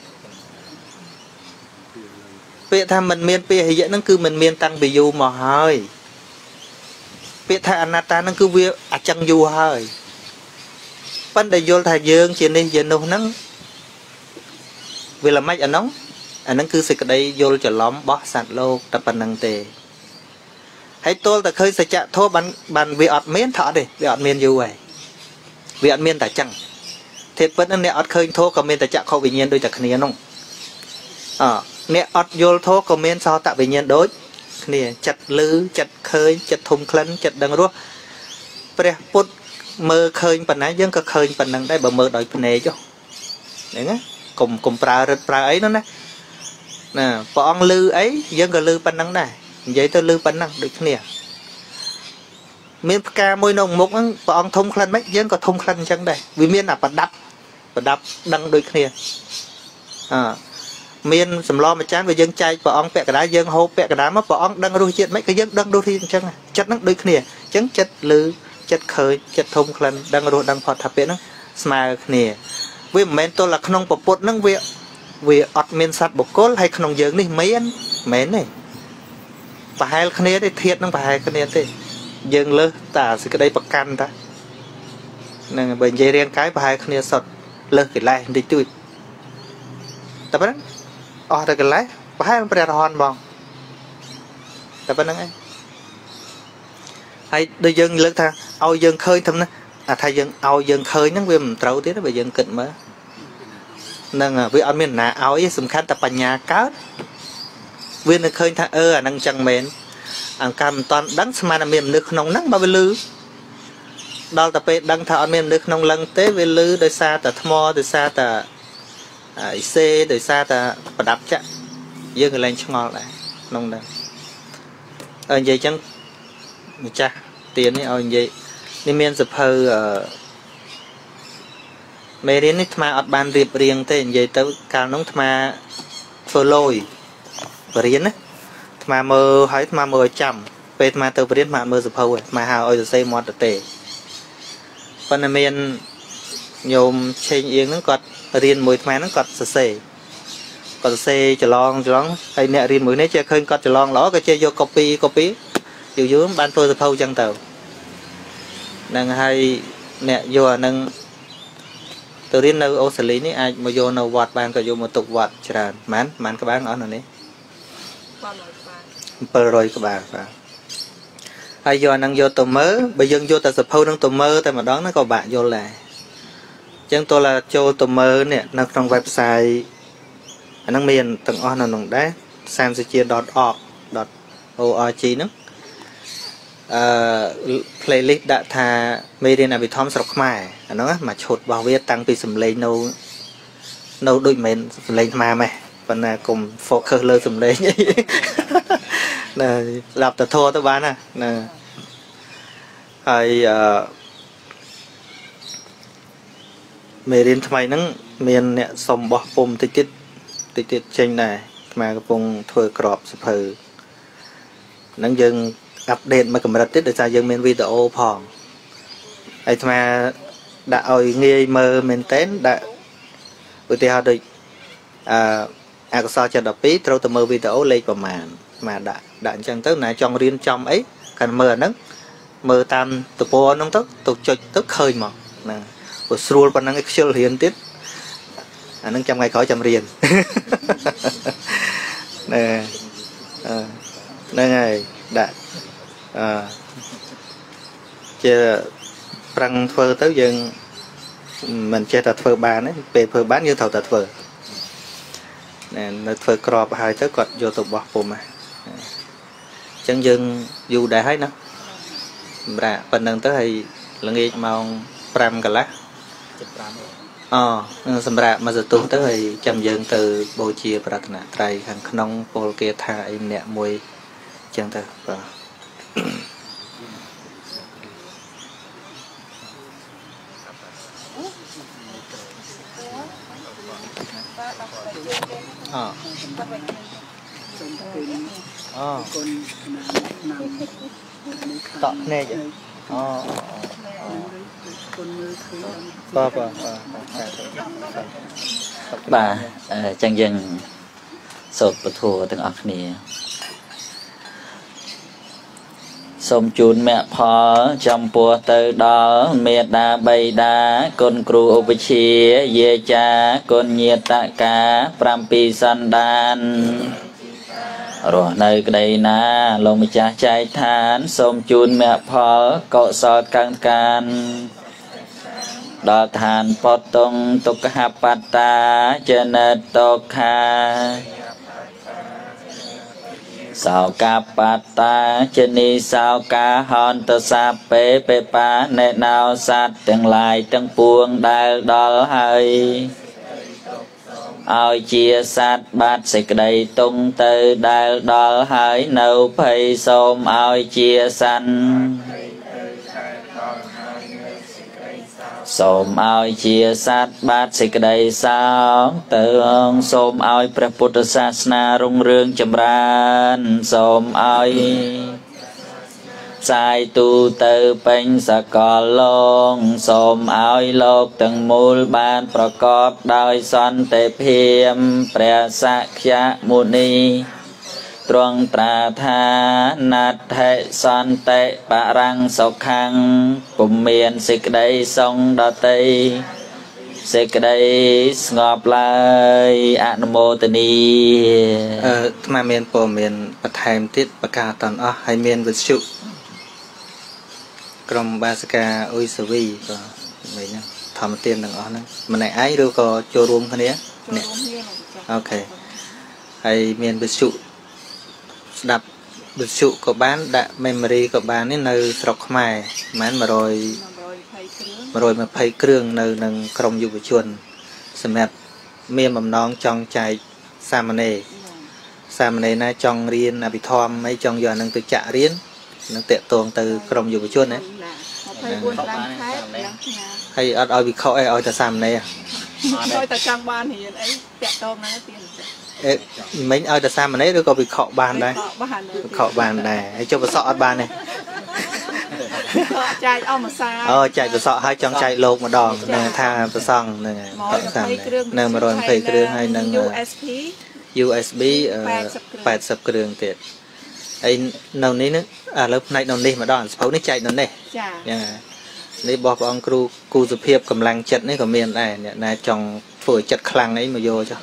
ពាក្យថាមិនមានពាក្យហិយៈហ្នឹងគឺមិនមានតាំងពីយូរមកហើយពាក្យថាអនត្តាហ្នឹងគឺវាអញ្ចឹងយូរហើយប៉ុន្តែយល់ថាយើងជានេះជានោះហ្នឹងវាល្មិចអានោះអាហ្នឹងគឺសេចក្តីយល់ច្រឡំរបស់សត្វលោកតែប៉ុណ្្នឹងទេហើយទល់តែឃើញសច្ចធម៌បានបានវាអត់មានថាអត់ទេវាអត់មានយូរហើយវាអត់មានតែចឹងធៀបពិតហ្នឹងអ្នកអត់ឃើញធម៌ក៏មានតែចក្ខុវិញ្ញាណដូចតែគ្នានោះអអ្នកអត់យល់ធម៌ក៏មានសោតវិញ្ញាណដូចគ្នាចិត្តលឺចិត្តឃើញចិត្តធំក្លិនចិត្តដឹងរសព្រះពុទ្ធមើលឃើញប៉ុណ្ណាយើងក៏ឃើញប៉ុណ្ណឹងដែរបើមើលដោយភ្នែកចុះហ្នឹងណាកុំកុំប្រើរឹតប្រើអីនោះណាណាព្រះអង្គលឺអីយើងក៏លឺប៉ុណ្ណឹងដែរនិយាយទៅលឺប៉ុណ្ណឹងដូចគ្នាមានផ្កាមួយនៅមុខហ្នឹងព្រះអង្គធំក្លិនមិនយើងក៏ធំក្លិនអញ្ចឹងដែរវាមានអាប្រដាប់ប្រដាប់ដឹងដូចគ្នាអើមានសម្លម្ចាស់វាយើងចែកព្រះអង្គពាក់កណ្ដាលយើងហូបពាក់កណ្ដាលមកព្រះអង្គដឹងរសជាតិមិនក៏យើងដឹងរសជាតិអញ្ចឹងចិត្តហ្នឹងដូចគ្នាអញ្ចឹងចិត្តលឺចិត្តឃើញចិត្តធំក្លិនដឹងរសដឹងផុតថាពាក្យហ្នឹងស្មើគ្នាវាមិនមែនទល់តែក្នុងពពុទ្ធហ្នឹងវាវាអត់មានសត្វបុគ្គលហើយក្នុងយើងនេះមានមែនទេប្រហែលគ្នាទេធាតុហ្នឹងប្រហែលគ្នាទេយើងលើសតាសេចក្តីប្រកាន់តាហ្នឹងបើនិយាយរាងកាយប្រហែលគ្នាសុទ្ធលើសកិលេសបន្តិចតួចតែប៉ុណ្ណឹងអស់តែកិលេសប្រហែលព្រះរហន្តបងតែប៉ុណ្្នឹងឯងហើយដូចយើងលើកថាឲ្យយើងឃើញតាមណាអាថាយើងឲ្យយើងឃើញហ្នឹងវាមិនត្រូវទេបើយើងគិតមើលហ្នឹងវាអត់មានណាឲ្យទេសំខាន់តែបញ្ញាកើតវានឹងឃើញថាអឺអាហ្នឹងចឹងមែនអង្ការមិនតាន់ដឹងស្មានតែមានមនុស្សក្នុងហ្នឹងបើវាលឺដល់តែពេលដឹងថាអត់មានមនុស្សក្នុងលឹងទេវាលឺដោយសារតែថ្មដោយសារតែអ៊ីសេដោយសារតែប្រដាប់ចាក់យើងក៏លែងឆ្ងល់ដែរក្នុងហ្នឹងអើនិយាយចឹងម្ចាស់ទៀននេះឲ្យនិយាយនេះមានសភៅអឺមេរៀននេះអាត្មាអត់បានរៀបរៀងទេនិយាយទៅកាលនោះអាត្មាធ្វើលយបរៀនណាអាត្មាមើលឲ្យអាត្មាមើលឲ្យចាំពេលអាត្មាទៅបរៀនអាត្មាមើលសភៅអាត្មាហៅឲ្យសរសេរមាត់ទៅទេប៉ុន្តែមានញោមឆេងអៀងហ្នឹងគាត់រៀនមួយអាត្មាហ្នឹងគាត់សរសេរគាត់សរសេរច្រឡងច្រឡងហើយអ្នករៀនមួយនេះចេះឃើញគាត់ច្រឡងល្អក៏ចេះយក copy copy យូរយូរបានធ្វើសភៅចឹងទៅ năng hay nè vô năng từ đến nơi ô xử lý ní ai mà vô nào vọt bàn có vô một tục vọt tràn mán mán các bạn ở nào ní bờ rồi các bạn và hay vô năng vô tàu mớ bây giờ vô tàu sập hâu năng tàu mớ tại mà đó nó có bạn vô lại chẳng tôi là cho tàu mớ nè năng trong website năng miền tầng on là nồng đá sam sẽ chia dot org dot org nữa playlist đã thà mê điên là bị thom sọc mài nó mà chột bảo viết tăng bị sầm lấy nâu nâu đôi mền lấy mà mày còn là cùng focus lơ sầm lấy nè đọc tờ thô tôi bán à nè hay mê điên thay nắng miền nè sòng bỏ bùm tích tích tích tích trên này mà cái vùng thôi crop sập hừ nắng dừng update mà cầm đặt tiết để sao dân miền video phòng ấy mà đã ơi nghe mơ mình tên đã bữa tiệc được à à có sao cho đọc bí trâu từ mơ video lên vào màn mà đã đã chẳng tức này trong riêng trong ấy cần mơ nấng mơ tam từ po nông tức tục cho tức khơi mà nè của sưu còn năng excel hiện tiết à nâng trong ngày khỏi trong riêng nè nè ngày đã à chơi răng phơi tới dân mình chơi tạt phơi bán ấy về phơi bán như thầu tạt phơi nè nó phơi crop hai tới quạt vô tục bọc bùm mà chân dân dù đã hết nó ra phần năng tới hay là nghe màu pram cả lá ờ sầm ra mà giờ tôi tới hay chăm dân từ bầu chia bạc nè trai hàng nông pol kia tha em nè mùi chân thật và ờ ờ tọt nè vậy ờ ờ ờ bà chẳng dừng sốt bật thua từng ọc nè sôm chun mẹ phó trong bùa từ đó mẹ đa bay đá con cừu ô chia ye cha con nhiệt tạ cá pram pi san đan rồi nơi đây na lồng cha trái than sôm chun mẹ phó cọ sọt can can đọt hàn pot tông tục hapata chân tục ha sao ca pata chân đi sao ca hòn tơ sa pê pê pa nè nào sát từng lại từng buông đal đal hơi ôi chia sát bát sịch đầy tung từ đal đal hơi nấu phây xôm ôi chia xanh xôm ôi chia sát bát sịch đầy sao từ xôm ôiព្រះពុទ្ធសាសនារុងរឿងចម្រើនសូមឲ្យសាយទូទៅពេញសកលលោកសូមឲ្យលោកទាំងមូលបានប្រកបដោយសន្តិភាពព្រះសក្យមុនីទ្រង់ត្រាថាណដ្ឋិសន្តិបរាំងសុខੰពុំមានសេចក្តីសង្ឃដតីសេចក្តីស្ងប់ឡើយអនុមោទនីអឺថ្មមានពរមានបន្ថែមទៀតបកាតនអស់ហើយមានវិទ្យុក្រុមបាសកាអ៊ុយសាវីក៏វិញហ្នឹងធម្មទានទាំងអស់ហ្នឹងម្នាក់ឯងឬក៏ចូលរួមគ្នានេះអូខេហើយមានវិទ្យុស្ដាប់វិទ្យុក៏បានដាក់ memory ក៏បាននេះនៅស្រុកខ្មែរប្រហែល100 120គ្រឿងនៅនឹងក្រុមយុវជនសម្រាប់មានបំណងចង់ចែកសាមណេរសាមណេរណាចង់រៀនអភិធម្មអីចង់យកនឹងទៅចាក់រៀននឹងតាក់ទងទៅក្រុមយុវជនណាហើយអត់ឲ្យវិខអីឲ្យតែសាមណេរឲ្យតែចង់បានរៀនអីតាក់ទងហ្នឹងទៀតអេមិញឲ្យតែសាមណេរឬក៏វិខបានដែរវិខបានដែរហើយចុះប្រសក់អត់បានទេចែកអស់មួយសាអូចែកប្រសក់ឲ្យចង់ចែកលោកម្ដងនឹងថាប្រសងហ្នឹងហើយនៅ120គ្រឿងហើយនឹងยู เอส พียู เอส บี 80គ្រឿងទៀតហើយនៅនេះឥឡូវផ្នែកនៅនេះម្ដងសភៅនេះចែកនៅនេះចាយ៉ាងនេះបោះព្រះអង្គគ្រូគូសុភាពកម្លាំងចិត្តនេះក៏មានដែរអ្នកណាចង់ធ្វើចិត្តខ្លាំងអីមកយកចុះ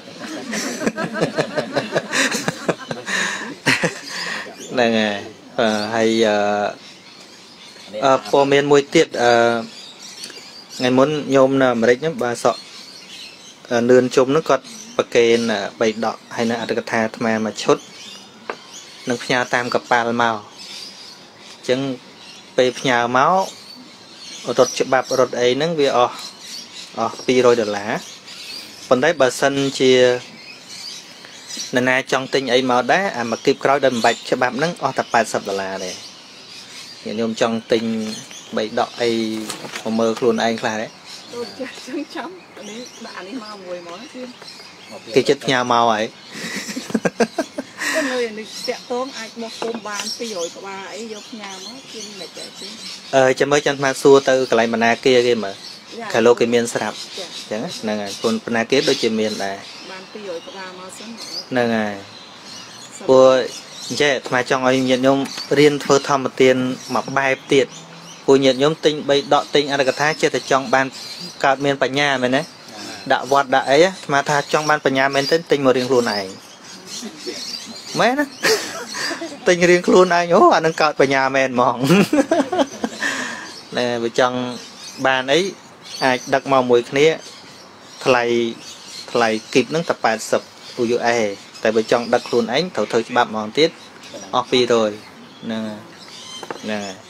ហ្នឹងហើយហើយអឺព័ត៌មានមួយទៀតអឺថ្ងៃមុនញោមនៅអាមេរិកហ្នឹងបាទសក់នឿនជុំហ្នឹងគាត់ប្រកេនបីដកហើយនៅអត្តកថាអាត្មាមួយឈុតនឹងផ្ញើតាមកប៉ាល់មកអញ្ចឹងពេលផ្ញើមករត់ច្បាប់រត់អីហ្នឹងវាអស់អស់ពីររយដុល្លារប៉ុន្តែបើសិនជានរណាចង់ទិញអីមកដែរអាមកគីបក្រោយដោយមិនបាច់ច្បាប់ហ្នឹងអស់តែប៉ែតសិបដុល្លារដែរខ្ញុំចង់ទិញបីដកអីមកមើលខ្លួនឯងខ្លះដែរដូចចេះចឹងចាំនេះដាក់នេះមកមួយមកគេចិត្តផ្ញើមកហើយទៅនៅនេះតាក់តងអាចមកគុំបានពីររយក្បាលអីយកផ្ញើមកជាមិនដែរទេអឺចាំមើលចាំថាសួរទៅកន្លែងបណ្ណាគារគេមើលកាលលោកគេមានស្រាប់អញ្ចឹងហ្នឹងហើយគុណបណ្ណាគារដូចជាមានដែរបានពីររយក្បាលមកសិនហ្នឹងហើយព្រោះអញ្ចឹងអាត្មាចង់ឲ្យញាតិញោមរៀនធ្វើធម្មទានមួយបែបទៀតព្រោះញាតិញោមទិញបីដកទិញអត្ថកថាចេះតែចង់បានកើតមានបញ្ញាមែនទេដាក់វត្តដាក់អីអាត្មាថាចង់បានបញ្ញាមែនទេទិញមករៀងខ្លួនឯងមែនណាទិញរៀងខ្លួនឯងអូអានឹងកើតបញ្ញាមែនហ្មងណែបើចង់បានអីអាចដឹកមកមួយគ្នាថ្លៃថ្លៃគីបហ្នឹងតែប៉ែតសិបអ៊ូយូអេតែបើចង់ដឹកខ្លួនឯងត្រូវធ្វើច្បាប់ហ្មងទៀតអស់ពីររយហ្នឹងហ្នឹង